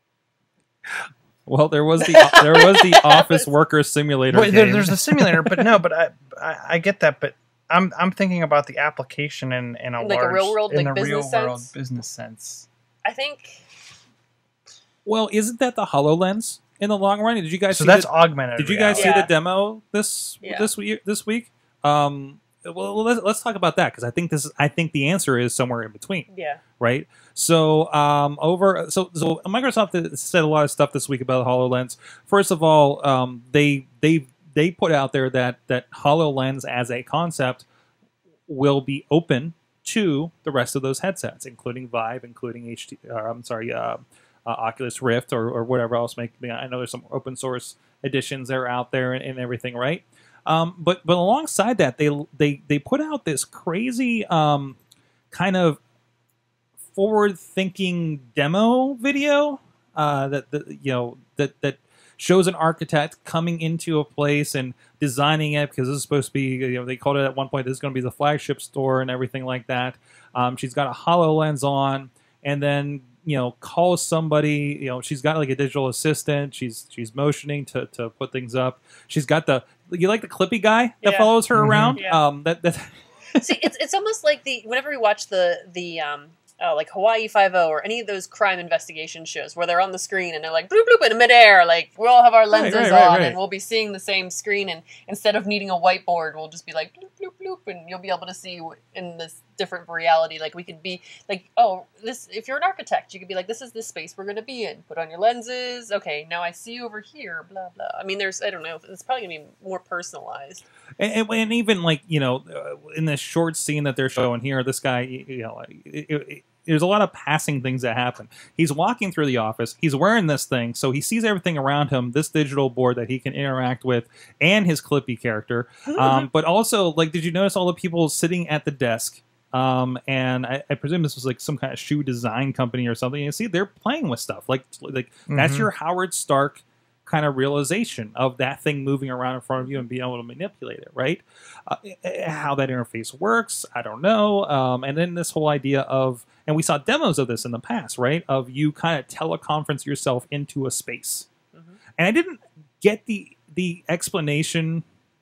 Well, there was the there was the office worker simulator Wait, there, game. there's the simulator, but no, but I, I I get that, but I'm I'm thinking about the application in in a Like a large, real world, in like the real business world sense? business sense. I think, Well, isn't that the Holo Lens in the long run? Did you guys So see that's the, augmented. Did you guys reality. see Yeah. the demo this Yeah. this week? This week? Um, well, let's, let's talk about that because I think this is, I think the answer is somewhere in between. yeah. Right. So um, over so so Microsoft has said a lot of stuff this week about HoloLens. First of all, um, they they they put out there that that HoloLens as a concept will be open to the rest of those headsets, including Vive, including H T. Uh, I'm sorry, uh, uh, Oculus Rift, or, or whatever else. Make I know there's some open source editions that are out there and, and everything, right? Um, but but alongside that, they they they put out this crazy um, kind of forward-thinking demo video uh, that, that you know that that shows an architect coming into a place and designing it, because this is supposed to be, you know, they called it at one point, this is going to be the flagship store and everything like that. Um, she's got a Holo Lens on, and then, you know, calls somebody, you know, she's got like a digital assistant. She's she's motioning to, to put things up. She's got the, you like the Clippy guy that Yeah. follows her Mhm. around? Yeah. Um, that, that See, it's it's almost like the whenever we watch the the um oh, like Hawaii Five-O or any of those crime investigation shows where they're on the screen and they're like bloop bloop in midair, like we all have our lenses right, right, on right. and we'll be seeing the same screen, and instead of needing a whiteboard, we'll just be like bloop bloop bloop, and you'll be able to see in this different reality. Like we could be like, oh, this if you're an architect, you could be like, this is the space we're going to be in. Put on your lenses. Okay, now I see you over here. Blah blah. I mean, there's I don't know. It's probably going to be more personalized. And, and, and even like, you know, uh, in this short scene that they're showing here, this guy, you know, it, it, it, there's a lot of passing things that happen. He's walking through the office. He's wearing this thing, so he sees everything around him, this digital board that he can interact with, and his Clippy character. Um, but also, like, did you notice all the people sitting at the desk? Um, and I, I presume this was like some kind of shoe design company or something. You see, they're playing with stuff. Like, like that's Mhm. your Howard Stark kind of realization of that thing moving around in front of you and being able to manipulate it, right? Uh, how that interface works, I don't know. Um, and then this whole idea of, and we saw demos of this in the past, right? Of you kind of teleconference yourself into a space. Mm-hmm. And I didn't get the the explanation.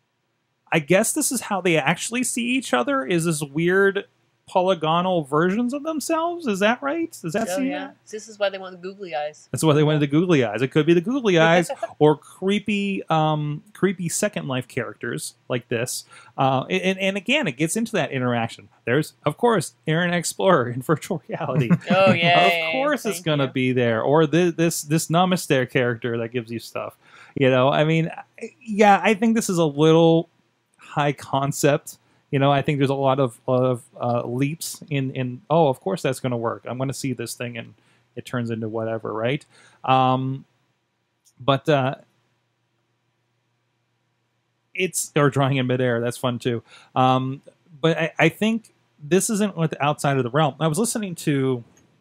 I guess this is how they actually see each other, is this weird polygonal versions of themselves. Is that right? Does that Oh seem yeah, right? this is why they want the googly eyes. That's why they wanted the googly eyes. It could be the googly eyes or creepy, um, creepy Second Life characters like this. Uh, and, and again, it gets into that interaction. There's, of course, Internet Explorer in virtual reality. Oh yeah, Of yeah, course, yeah. it's Thank gonna you. be there, or this this this Namaste character that gives you stuff. You know, I mean, yeah, I think this is a little high concept. You know, I think there's a lot of lot of uh, leaps in in. Oh, of course that's going to work. I'm going to see this thing and it turns into whatever, right? Um, but uh, it's or drawing in midair. That's fun too. Um, but I, I think this isn't with outside of the realm. I was listening to.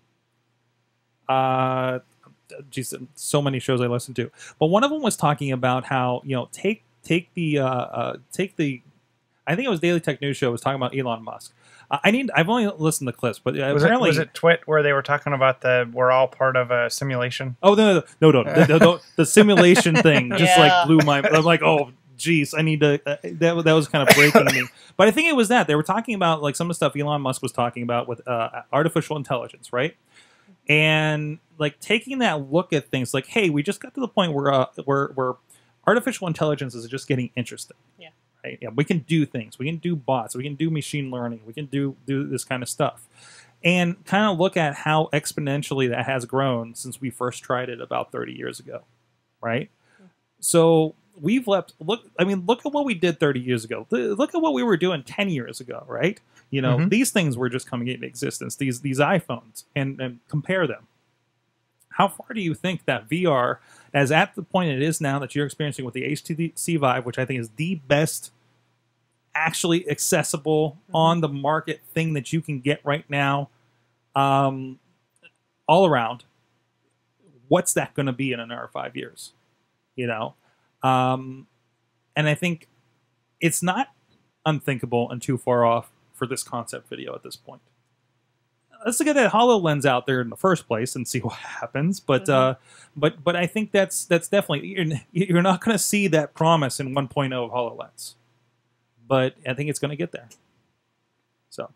Uh, geez, so many shows I listened to, but one of them was talking about how, you know, take take the uh, uh, take the. I think it was Daily Tech News Show was talking about Elon Musk. Uh, I need. I've only listened to clips, but uh, Was it, apparently was it Twit where they were talking about the we're all part of a simulation? Oh no, no, no, no, the, the, the simulation thing just Yeah. like blew my. I'm like, oh, geez, I need to. Uh, that that was kind of breaking me. But I think it was that they were talking about like some of the stuff Elon Musk was talking about with uh, artificial intelligence, right? And like taking that look at things, like, hey, we just got to the point where uh, where where artificial intelligence is just getting interesting. Yeah. Right? Yeah, we can do things. We can do bots. We can do machine learning. We can do do this kind of stuff, and kind of look at how exponentially that has grown since we first tried it about thirty years ago, right? So we've left. Look, I mean, look at what we did thirty years ago. Look at what we were doing ten years ago, right? You know, Mhm. these things were just coming into existence. These these iPhones, and and compare them. How far do you think that V R, as at the point it is now that you're experiencing with the H T C Vive, which I think is the best actually accessible on the market thing that you can get right now, um, all around, what's that going to be in another five years? You know? Um, and I think it's not unthinkable and too far off for this concept video at this point. Let's get that Holo Lens out there in the first place and see what happens. But Mhm. uh, but but I think that's that's definitely you're, you're not going to see that promise in one point oh of Holo Lens. But I think it's going to get there. So,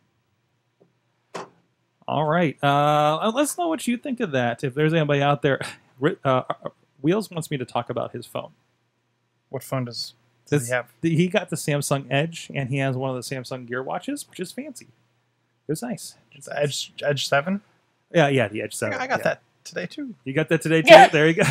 all right, uh, let us know what you think of that. If there's anybody out there, uh, Wheels wants me to talk about his phone. What phone does, does This- he have? He got the Samsung Edge, and he has one of the Samsung Gear watches, which is fancy. It was nice. It's the Edge Edge seven. Yeah, yeah, the Edge I seven. got, I got yeah. that today too. You got that today too. Yeah. There you go.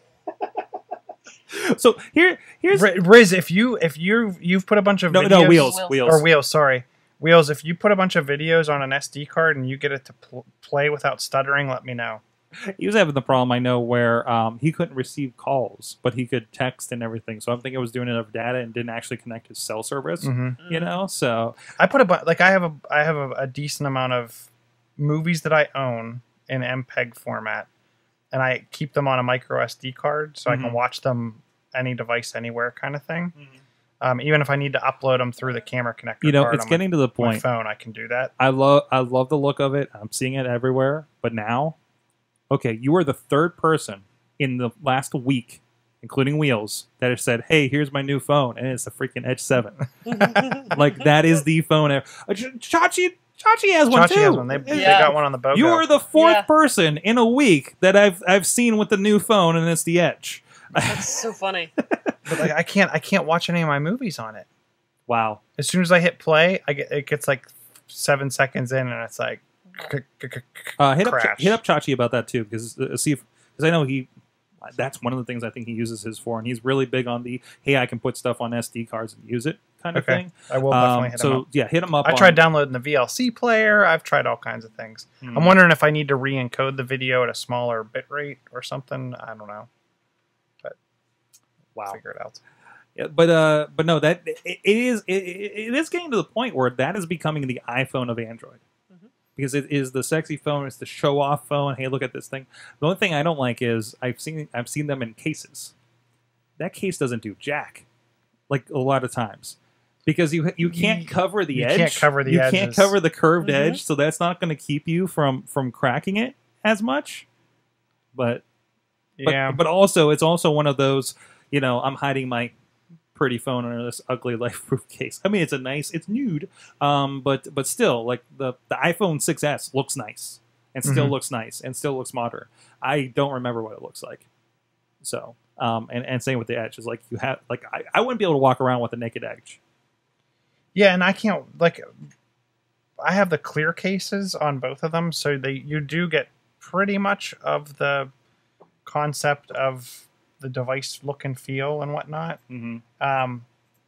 So here, here's Ri- Riz, if you if you you've put a bunch of no, videos, no wheels, Wheels. wheels. or wheels, sorry, Wheels, if you put a bunch of videos on an S D card and you get it to pl- play without stuttering, let me know. He was having the problem, I know, where um, he couldn't receive calls, but he could text and everything. So I'm thinking it was doing enough data and didn't actually connect his cell service. Mm-hmm. You know, so I put a bu- like I have a I have a, a decent amount of movies that I own in M P E G format, and I keep them on a micro S D card so Mm-hmm. I can watch them any device anywhere kind of thing. Mm-hmm. Um, even if I need to upload them through the camera connector, you know, card it's on getting my, to the my point. phone. I can do that. I love I love the look of it. I'm seeing it everywhere. But now, okay, you are the third person in the last week, including Wheels, that has said, "Hey, here's my new phone," and it's the freaking Edge seven. Like that is the phone. ever- Uh, Ch- Chachi Chachi has one Chachi too. has one. They, they Yeah. got one on the BOGO. You are the fourth Yeah. person in a week that I've I've seen with the new phone, and it's the Edge. That's so funny. But like I can't I can't watch any of my movies on it. Wow. As soon as I hit play, I get it gets like seven seconds in, and it's like Uh, hit up crash. hit up Chachi about that too, because uh, see if because I know he. That's one of the things I think he uses his for, and he's really big on the hey, I can put stuff on S D cards and use it kind of Okay, thing. I will definitely Um, hit so them up. yeah, hit him up. I on- tried downloading the V L C player. I've tried all kinds of things. Hmm. I'm wondering if I need to re-encode the video at a smaller bit rate or something. I don't know. Wow. Figure it out. Yeah, but uh, but no, that it, it is it, it is getting to the point where that is becoming the iPhone of Android, Mhm. because it is the sexy phone. It's the show off phone. Hey, look at this thing. The only thing I don't like is I've seen I've seen them in cases. That case doesn't do jack, like a lot of times, because you you can't cover the You edge. can't cover the You can't edges. cover the curved Mhm. edge, so that's not going to keep you from from cracking it as much. But but, Yeah. but also it's also one of those. You know, I'm hiding my pretty phone under this ugly life-proof case. I mean, it's a nice, it's nude, um, but but still, like the the iPhone six S looks nice and still Mhm. looks nice and still looks modern. I don't remember what it looks like. So, um, and and same with the Edge is like you have like I, I wouldn't be able to walk around with a naked Edge. Yeah, and I can't like. I have the clear cases on both of them, so they you do get pretty much of the concept of the device look and feel and whatnot. Mm-hmm. Um,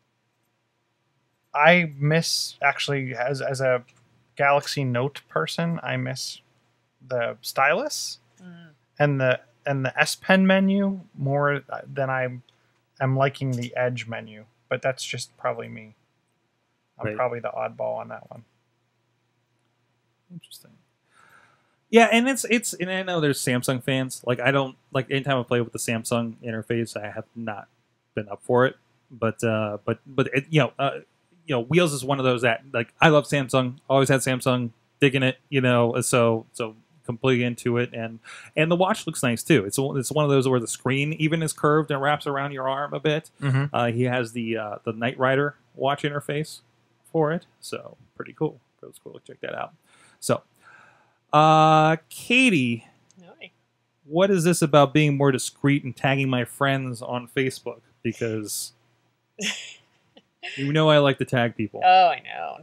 I miss actually as as a Galaxy Note person, I miss the stylus Mm. and the and the S Pen menu more than I am liking the Edge menu. But that's just probably me. I'm Right. probably the oddball on that one. Interesting. Yeah, and it's it's and I know there's Samsung fans. Like I don't like anytime I play with the Samsung interface, I have not been up for it. But uh, but but it, you know, uh, you know, Wheels is one of those that like I love Samsung. Always had Samsung, digging it. You know, so so completely into it, and and the watch looks nice too. It's it's one of those where the screen even is curved and wraps around your arm a bit. Mm-hmm. Uh, he has the uh, the Knight Rider watch interface for it, so pretty cool. Pretty cool. Check that out. So. Uh, Katie, Nice. what is this about being more discreet and tagging my friends on Facebook? Because you know I like to tag people. Oh, I know.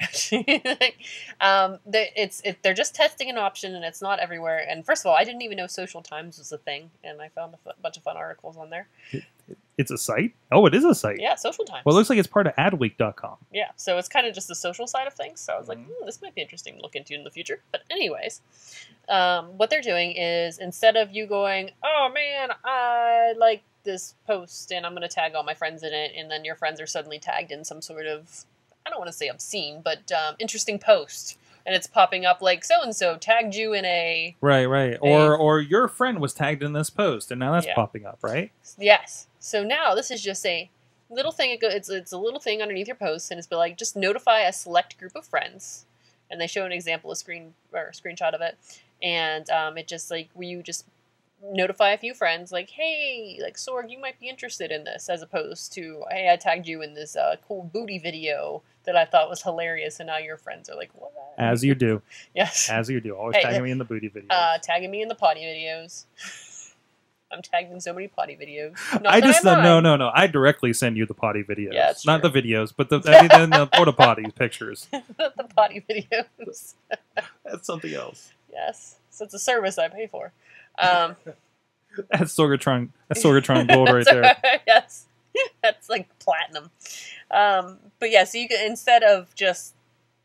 um, they, it's it, they're just testing an option, and it's not everywhere. And first of all, I didn't even know Social Times was a thing, and I found a f- bunch of fun articles on there. It's a site? Oh, it is a site. Yeah, Social Times. Well, it looks like it's part of adweek dot com. Yeah, so it's kind of just the social side of things. So I was like, Mhm. hmm, this might be interesting to look into in the future. But anyways, um, what they're doing is instead of you going, oh man, I like this post and I'm going to tag all my friends in it, and then your friends are suddenly tagged in some sort of, I don't want to say obscene, but um, interesting post. And it's popping up like, so-and-so tagged you in a... Right, right. Or or your friend was tagged in this post, and now that's Yeah. popping up, right? Yes. So now this is just a little thing. It go, it's it's a little thing underneath your post, and it's be like just notify a select group of friends, and they show an example, a screen or a screenshot of it, and um, it just like where you just notify a few friends, like hey, like Sorg, you might be interested in this, as opposed to hey, I tagged you in this uh, cool booty video that I thought was hilarious, and now your friends are like what? As you do. Yes. As you do. Always Hey, tagging me in the booty videos. Uh, tagging me in the potty videos. I'm tagged in so many potty videos. Not I that just I no mind. no no. I directly send you the potty videos, Yeah, it's not true. the videos, but the I mean, the porta potty pictures. the potty videos. That's something else. Yes. So it's a service I pay for. Um, That's Sorgatron. That's Sorgatron gold right that's there. right, yes. That's like platinum. Um, but yeah, so you can, instead of just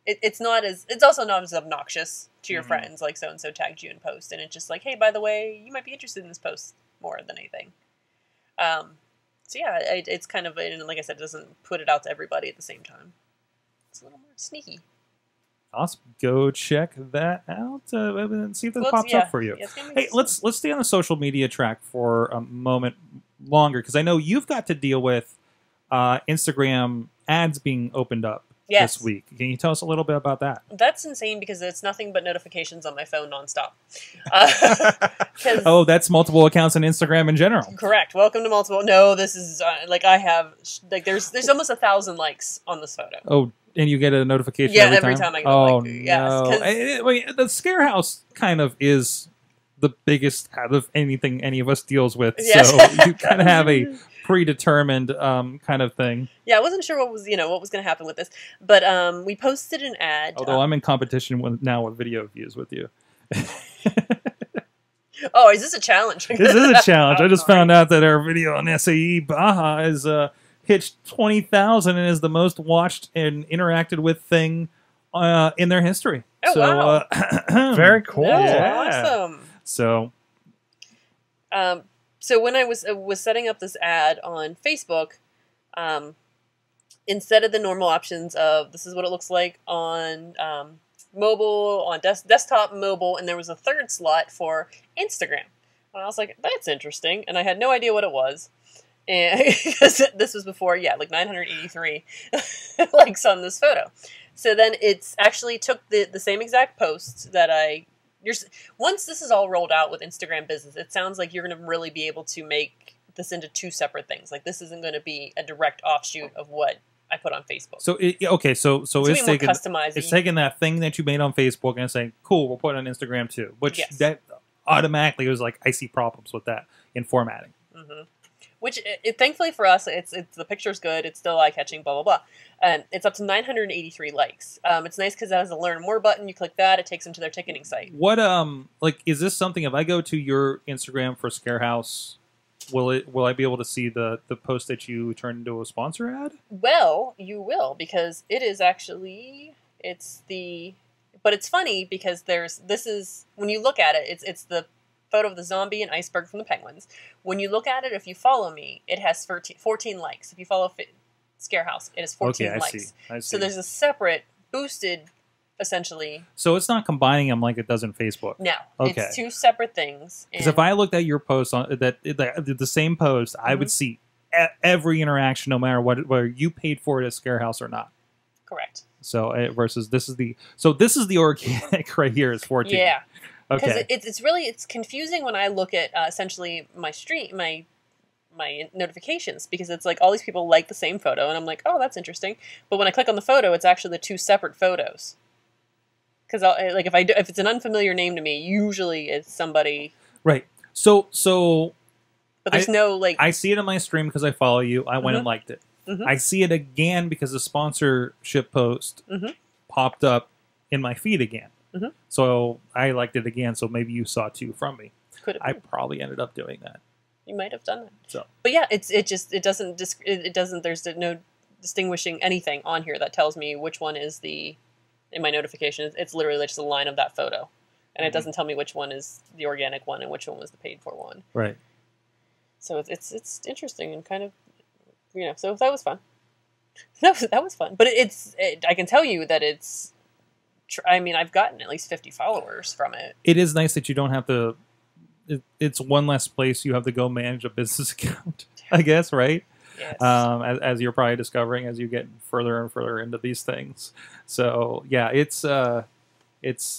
it, it's not as it's also not as obnoxious to your Mhm. friends, like so and so tagged you in post, and it's just like, hey, by the way, you might be interested in this post more than anything. Um, so yeah, it, it's kind of and like I said, it doesn't put it out to everybody at the same time. It's a little more sneaky. Awesome. Go check that out uh, and see if that Well, it's- pops yeah. up for you. Yeah, it's gonna be Hey, let's let's stay on the social media track for a moment longer because I know you've got to deal with uh, Instagram ads being opened up Yes. this week. Can you tell us a little bit about that? That's insane because it's nothing but notifications on my phone nonstop. Uh, 'cause- Oh, that's multiple accounts on Instagram in general. Correct. Welcome to multiple. No, this is uh, like I have like there's there's almost a thousand likes on this photo. Oh, and you get a notification Yeah, every, every time? time I get a oh, like, yes, no. 'cause- I- I- wait, the scare house kind of is the biggest out of anything any of us deals with. Yes. So you kind of have a predetermined um, kind of thing. Yeah, I wasn't sure what was you know what was going to happen with this, but um, we posted an ad. Although uh, I'm in competition with, now with video views with you. oh, is this a challenge? This is a challenge. I just Sorry. found out that our video on S A E Baja is uh, hit twenty thousand and is the most watched and interacted with thing uh, in their history. Oh, so, wow. uh, Very cool. That's Yeah. awesome. So, Um, so when I was uh, was setting up this ad on Facebook, um, instead of the normal options of this is what it looks like on um, mobile, on des- desktop, mobile, and there was a third slot for Instagram. And I was like, that's interesting, and I had no idea what it was. And because this was before, yeah, like nine hundred eighty-three likes on this photo. So then it's actually took the the same exact post that I. You're, once this is all rolled out with Instagram Business, it sounds like you're going to really be able to make this into two separate things. Like this isn't going to be a direct offshoot of what I put on Facebook. so it, okay, so so it's it's gonna be more taking customized. it's taking that thing that you made on Facebook and saying, "Cool, we'll put it on Instagram too," which Yes. that automatically was like, I see problems with that in formatting. hmm Which, it, it, thankfully for us, it's it's the picture's good. It's still eye catching. Blah blah blah. And it's up to nine hundred eighty-three likes. Um, it's nice because it has a learn more button. You click that, it takes them to their ticketing site. What um like is this something? If I go to your Instagram for Scarehouse, will it will I be able to see the the post that you turned into a sponsor ad? Well, you will because it is actually it's the but it's funny because there's this is when you look at it, it's it's the photo of the zombie and iceberg from the Penguins. When you look at it, if you follow me, it has fourteen, fourteen likes. If you follow Fi- Scarehouse, it has fourteen Okay, I likes. see. I see. So there's a separate boosted, essentially. So it's not combining them like it does in Facebook. No, Okay. it's two separate things. Because if I looked at your post on that the, the same post, I would Mhm. see e- every interaction, no matter what, whether you paid for it at Scarehouse or not. correct, So uh, versus this is the so this is the organic right here is fourteen. yeah, because Okay. it, it's it's really it's confusing when I look at uh, essentially my stream my. my notifications because it's like all these people like the same photo and I'm like, oh, that's interesting. But when I click on the photo, it's actually the two separate photos. Because like if I do, if it's an unfamiliar name to me, usually it's somebody. Right. So so But there's I- no like. I see it in my stream because I follow you. I went Mhm. and liked it. Mhm. I see it again because the sponsorship post Mhm. popped up in my feed again. Mhm. So I liked it again. So maybe you saw two from me. could I probably ended up doing that. you might have done that. So But yeah, it's it just it doesn't dis- it it doesn't there's no distinguishing anything on here that tells me which one is the in my notification. It's literally just a line of that photo, and Mhm. it doesn't tell me which one is the organic one and which one was the paid for one. right. So it's it's, it's interesting and kind of you know. So that was fun. That was that was fun. But it's it, I can tell you that it's. tr- I mean, I've gotten at least fifty followers from it. It is nice that you don't have to. It, it's one less place you have to go manage a business account. I guess right. Yes. Um, as, as you're probably discovering as you get further and further into these things. So yeah, it's uh, it's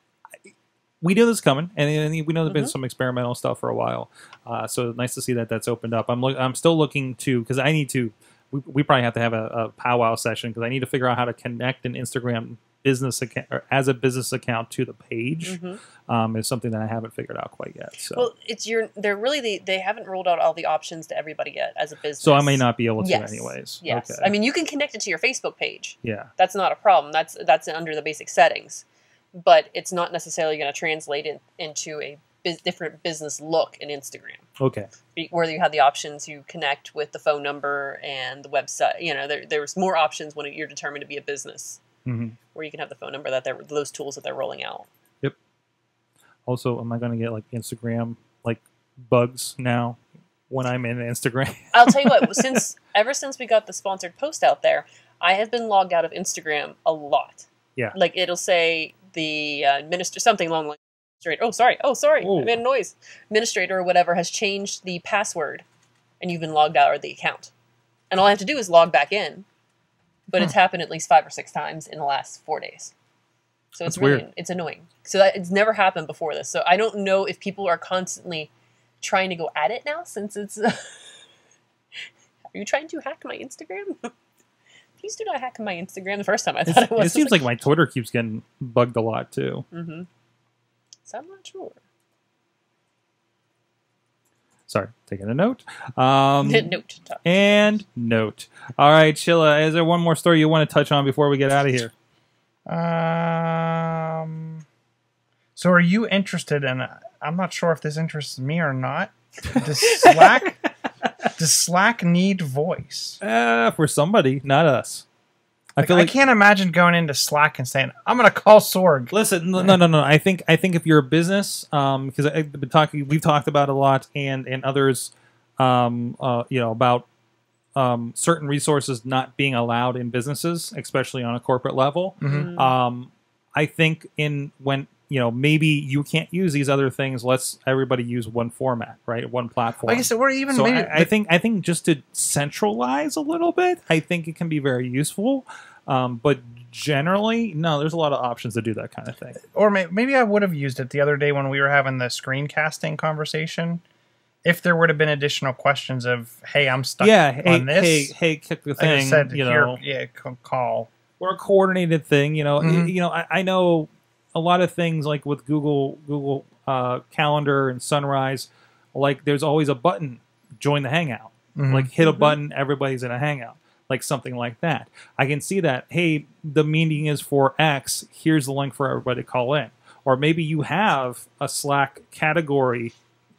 we knew this coming, and, and we know there's been Mhm. some experimental stuff for a while. Uh, so nice to see that that's opened up. I'm look, I'm still looking to because I need to. We, we probably have to have a, a powwow session because I need to figure out how to connect an Instagram business account or as a business account to the page. Mhm. Um, is something that I haven't figured out quite yet. So Well, it's your. They're really the, they haven't rolled out all the options to everybody yet as a business. so I may not be able to Yes. anyways. Yes, Okay. I mean you can connect it to your Facebook page. yeah. That's not a problem. That's that's under the basic settings, but it's not necessarily going to translate in, into a bus- different business look in Instagram, Okay. Be- where you have the option to connect with the phone number and the website. You know, there, there's more options when you're determined to be a business. Mm-hmm. where you can have the phone number that they're those tools that they're rolling out. Yep. Also, am I going to get like Instagram like bugs now when I'm in Instagram? I'll tell you what. Since ever since we got the sponsored post out there, I have been logged out of Instagram a lot. Yeah. Like it'll say the uh, minister something along like straight. Oh, sorry. Oh, sorry. Ooh. I made a noise. Administrator or whatever has changed the password, and you've been logged out of the account. And all I have to do is log back in. But Huh. it's happened at least five or six times in the last four days. So it's That's really weird. it's annoying. So that, it's never happened before this. So I don't know if people are constantly trying to go at it now since it's. Uh, are you trying to hack my Instagram? Please do not hack my Instagram. The first time I thought It's- it was. it seems like my Twitter keeps getting bugged a lot too. Mm-hmm. So I'm not sure. Sorry, taking a note. Um, Note to talk. and note. All right, Chilla, is there one more story you want to touch on before we get out of here? Um. So, are you interested in? I'm not sure if this interests me or not. Does Slack? does Slack need voice? Uh, for somebody, not us. I Like, feel I like. can't imagine going into Slack and saying, "I'm going to call Sorg." Listen, no, no, no, no. I think I think if you're a business, um, because I've been talking, we've talked about it a lot, and and others, um, uh, you know, about um, certain resources not being allowed in businesses, especially on a corporate level. Mhm. Um, I think in when you know maybe you can't use these other things. Let's everybody use one format, right? One platform. Like I said, we're even So maybe. I, I think I think just to centralize a little bit, I think it can be very useful. Um, but generally, no, there's a lot of options to do that kind of thing. or may, maybe I would have used it the other day when we were having the screencasting conversation. If there would have been additional questions of, "Hey, I'm stuck Yeah, hey, on this," hey, hey, kick the I thing, just said, you "Here, know, yeah, c- call." or a coordinated thing, you know. Mhm. You know, I, I know a lot of things like with Google, Google uh, Calendar and Sunrise, like there's always a button, join the Hangout. Mhm. Like hit a Mhm. button, everybody's in a Hangout. Like something like that. I can see that. Hey, the meeting is for X. Here's the link for everybody to call in. Or maybe you have a Slack category,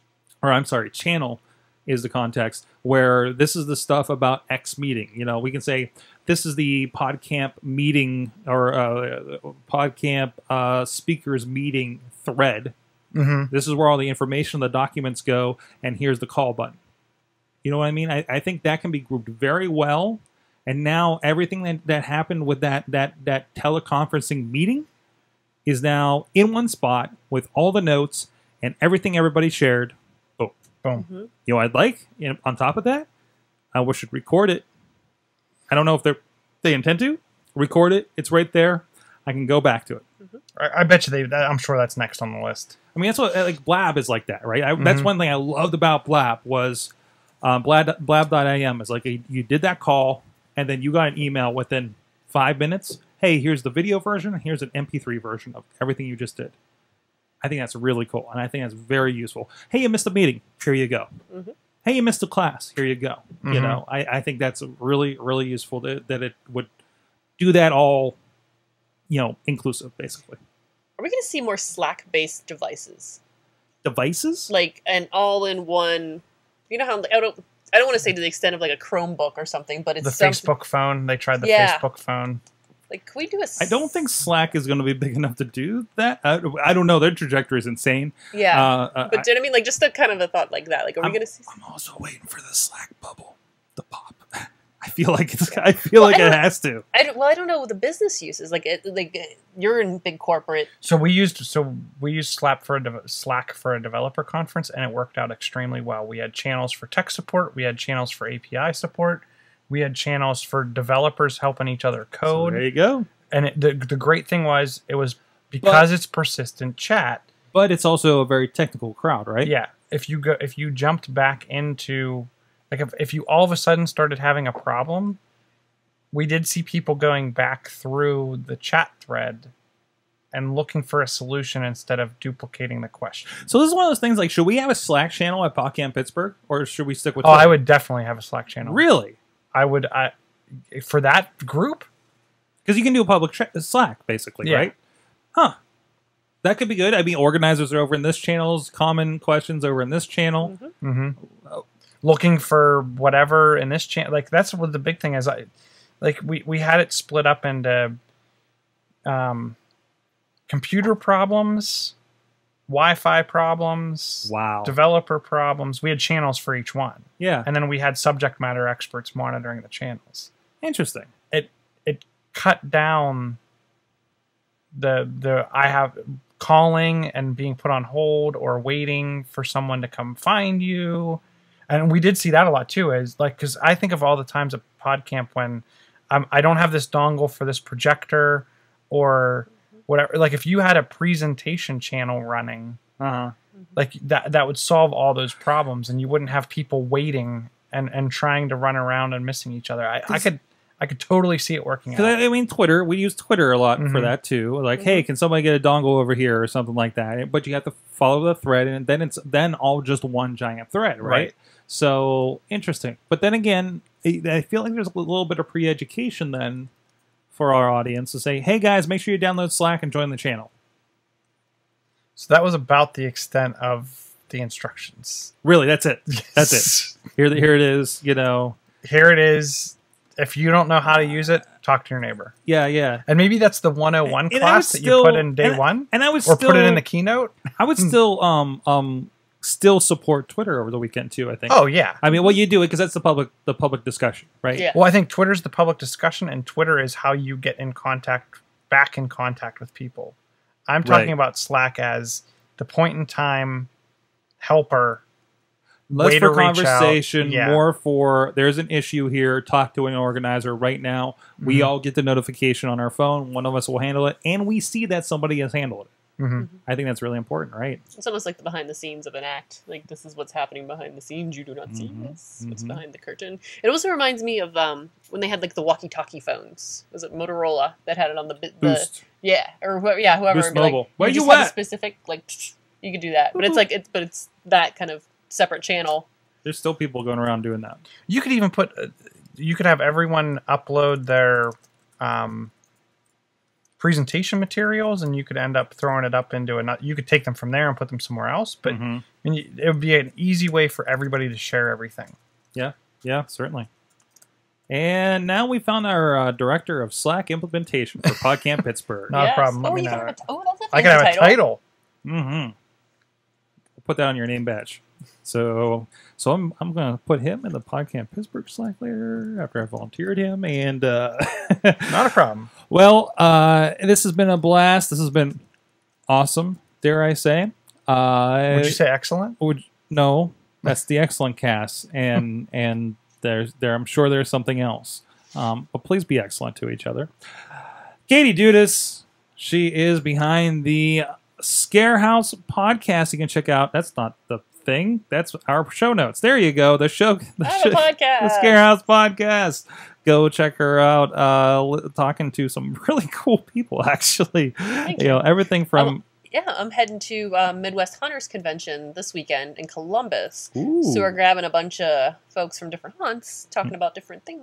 or I'm sorry, channel is the context where this is the stuff about X meeting. You know, we can say this is the PodCamp meeting or uh, PodCamp uh, speakers meeting thread. Mhm. This is where all the information, the documents go, and here's the call button. You know what I mean? I, I think that can be grouped very well. And now everything that, that happened with that that that teleconferencing meeting is now in one spot with all the notes and everything everybody shared. Oh, Boom. Mm-hmm. you know, I'd like you know, on top of that, I wish should record it. I don't know if they they intend to record it. It's right there. I can go back to it. I, I bet you they. that- I'm sure that's next on the list. I mean, that's what like Blab is like that, right? I, That's Mhm. one thing I loved about Blab was um, Blab Blab dot I M is like a, you did that call and then you got an email within five minutes. Hey, here's the video version. Here's an M P three version of everything you just did. I think that's really cool, and I think that's very useful. Hey, you missed a meeting. Here you go. Mhm. Hey, you missed a class. Here you go. You Mhm. know, I, I think that's really, really useful that, that it would do that all, you know, inclusive, basically. Are we going to see more Slack-based devices, Devices? like an all-in-one? You know how I don't. I don't want to say to the extent of like a Chromebook or something, but it's The something, Facebook phone. They tried the Yeah. Facebook phone. Like, can we do a? s- I don't think Slack is going to be big enough to do that. I, I don't know. Their trajectory is insane. Yeah, Uh, uh, but do you know what I mean? Like, just a kind of a thought like that. Like, are we I'm- going to see? I'm also waiting for the Slack bubble to pop. I feel like it's. I feel Well, like I it don't- has to. I don't, well, I don't know what the business uses. Like, it, like you're in big corporate. So we used so we used Slack for a de- Slack for a developer conference, and it worked out extremely well. We had channels for tech support, we had channels for A P I support, we had channels for developers helping each other So code. there you go. And it, the the great thing was it was because it's persistent chat. But it's also a very technical crowd, right? Yeah, if you go if you jumped back into like if if you all of a sudden started having a problem, we did see people going back through the chat thread and looking for a solution instead of duplicating the question. So this is one of those things. Like, should we have a Slack channel at PodCamp Pittsburgh, or should we stick with? Oh, I Twitter? would definitely have a Slack channel. Really, I would. I for that group. because you can do a public tra- Slack, basically, Yeah. right? Huh. That could be good. I mean, organizers are over in this channel's common questions over in this channel. Mm-hmm. Looking for whatever in this channel. Like that's what the big thing is. I like we we had it split up into um, computer problems, Wi-Fi problems, Wow. developer problems. We had channels for each one. Yeah. And then we had subject matter experts monitoring the channels. Interesting. It it cut down the the I have calling and being put on hold or waiting for someone to come find you. And we did see that a lot too, is like, because I think of all the times at PodCamp when um, I don't have this dongle for this projector or whatever. Like if you had a presentation channel running, Uh-huh. like that that would solve all those problems, and you wouldn't have people waiting and, and trying to run around and missing each other. I, I could I could totally see it working out. Because I, I mean, Twitter, we use Twitter a lot for Mhm. that too. Like, hey, can somebody get a dongle over here or something like that? But you have to follow the thread, and then it's then all just one giant thread, right? Right. So interesting. But then again, I I feel like there's a little bit of pre-education then for our audience to say, hey guys, make sure you download Slack and join the channel. So that was about the extent of the instructions. Really, that's it. That's it. Here, here it is. You know. Here it is. If you don't know how to use it, talk to your neighbor. Yeah, yeah. And maybe that's the one oh one And I class would that still- you put in day and- one, And I would or still put it in the keynote. I would still um um still support Twitter over the weekend too. I think. Oh yeah. I mean, well, you do it because that's the public the public discussion, right? Yeah. Well, I think Twitter's the public discussion, and Twitter is how you get in contact, back in contact with people. I'm talking Right. about Slack as the point in time helper. Less Way for to reach out. conversation, Yeah. more for there's an issue here. Talk to an organizer right now. We Mhm. all get the notification on our phone. One of us will handle it, and we see that somebody has handled it. Mm-hmm. I think that's really important, right? It's almost like the behind the scenes of an act. Like, this is what's happening behind the scenes. You do not see Mhm, this. What's mhm. behind the curtain. It also reminds me of um, when they had like the walkie-talkie phones. Was it Motorola that had it on the bi- the Boost. yeah or whoever yeah whoever Boost but, like, Mobile. Where you just have a at? specific like you could do that, but it's like it's but it's that kind of separate channel. There's still people going around doing that. You could even put, uh, you could have everyone upload their um, presentation materials, and you could end up throwing it up into another. You could take them from there and put them somewhere else, but Mhm. I mean, you- it would be an easy way for everybody to share everything. Yeah, yeah, certainly. And now we found our uh, director of Slack implementation for PodCamp Pittsburgh. Not a Yes. problem. Let Oh, me you know. can have a, oh, that's a I fancy can have a title. Mm-hmm. We'll put that on your name badge. So, so I'm I'm gonna put him in the PodCamp Pittsburgh Slack later after I volunteered him. And uh, Not a problem. well, uh, this has been a blast. This has been awesome. Dare I say? Uh, Would you say excellent? Would no? That's the excellent cast, and and there's there. I'm sure there's something else. Um, but please be excellent to each other. Katie Dudas, she is behind the Scare House podcast. You can check out. That's not the thing. That's our show notes. There you go. The show. The, I have show, a podcast. the Scare House podcast. Go check her out. Uh, li- talking to some really cool people. Actually, Thank you know everything from. Um, Yeah, I'm heading to uh, Midwest Hunters Convention this weekend in Columbus. Ooh. So we're grabbing a bunch of folks from different hunts, talking about different things.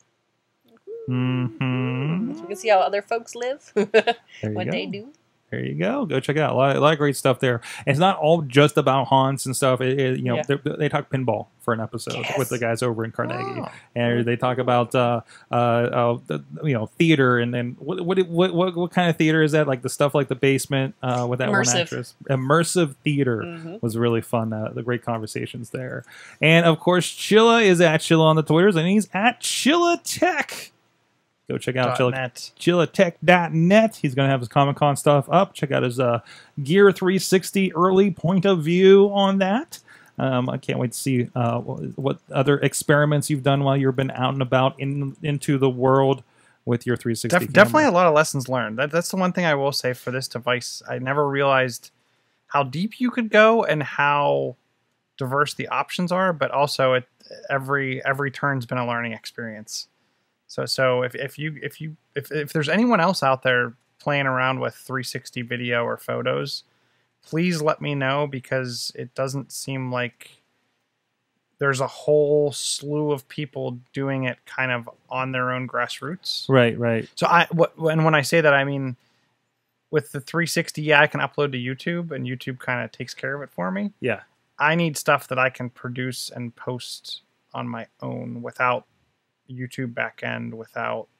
Mhm. So we can see how other folks live, There you what go. they do. There you go. Go check it out. A lot, a lot of great stuff there. It's not all just about haunts and stuff. It, it- you know, Yeah. they, they talk pinball for an episode Yes. with the guys over in Carnegie, Oh. and they talk about uh, uh, uh, the, you know, theater and then what, what what what what kind of theater is that? Like the stuff like the basement uh, with that one Immersive. actress. Immersive theater Mhm. was really fun. Uh, the great conversations there, and of course, Chilla is at Chilla on the Twitters, and he's at Chilla Tech. Go check out Dot Chilla. net. chillatech dot net. He's going to have his Comic-Con stuff up. Check out his uh, Gear three sixty early point of view on that. Um, I can't wait to see uh, what, what other experiments you've done while you've been out and about in into the world with your three sixty Def- camera. definitely a lot of lessons learned. That, that's the one thing I will say for this device. I never realized how deep you could go and how diverse the options are, but also it, every every turn's been a learning experience. So so if, if you if you if, if there's anyone else out there playing around with three sixty video or photos, please let me know, because it doesn't seem like there's a whole slew of people doing it kind of on their own grassroots. Right, right. So I what and when I say that, I mean with the three sixty, yeah, I can upload to YouTube and YouTube kind of takes care of it for me. Yeah. I need stuff that I can produce and post on my own without YouTube backend, without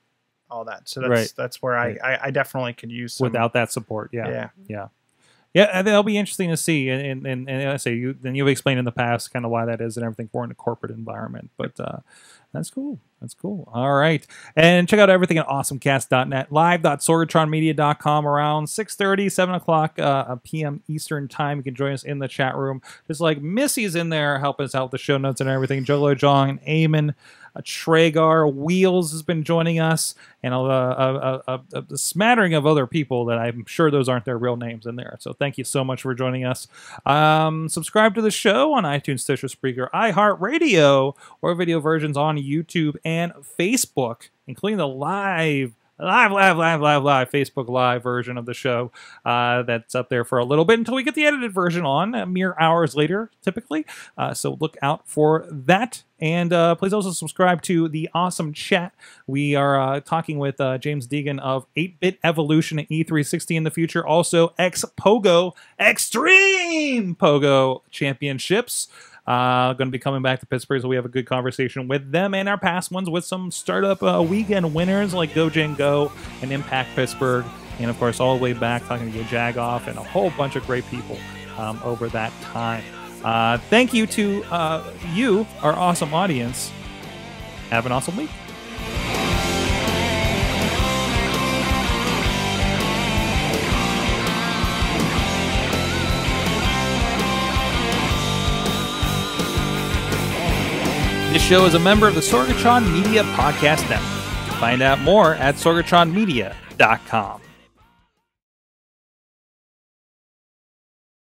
all that. So that's Right. that's where Right. I, I I definitely could use some, Without that support, yeah, yeah. yeah, yeah. And that'll be interesting to see. And and, and, and I say you, then you've explained in the past kind of why that is and everything for in a corporate environment. But uh, that's cool. That's cool. All right. And check out everything at awesome cast dot net, live dot sorgatron media dot com around six thirty, seven o'clock uh, p m Eastern time. You can join us in the chat room. Just like Missy's in there helping us out with the show notes and everything. Jolo Jong, Eamon, uh, Tragar, Wheels has been joining us, and a, a, a, a, a smattering of other people that I'm sure those aren't their real names in there. So thank you so much for joining us. Um, subscribe to the show on iTunes, Stitcher, Spreaker, iHeartRadio, or video versions on YouTube and Facebook, including the live, live, live, live, live, live Facebook Live version of the show uh, that's up there for a little bit until we get the edited version on, uh, mere hours later, typically. Uh, so look out for that. And uh, please also subscribe to the Awesome Chat. We are uh, talking with uh, James Deegan of eight bit Evolution at E three sixty in the future. Also, X-Pogo, Extreme Pogo Championships. Uh, going to be coming back to Pittsburgh, so we have a good conversation with them and our past ones with some startup uh, weekend winners like Go Gen Go and Impact Pittsburgh. And, of course, all the way back talking to Jagoff and a whole bunch of great people um, over that time. Uh, thank you to uh, you, our awesome audience. Have an awesome week. This show is a member of the Sorgatron Media Podcast Network. Find out more at sorgatron media dot com.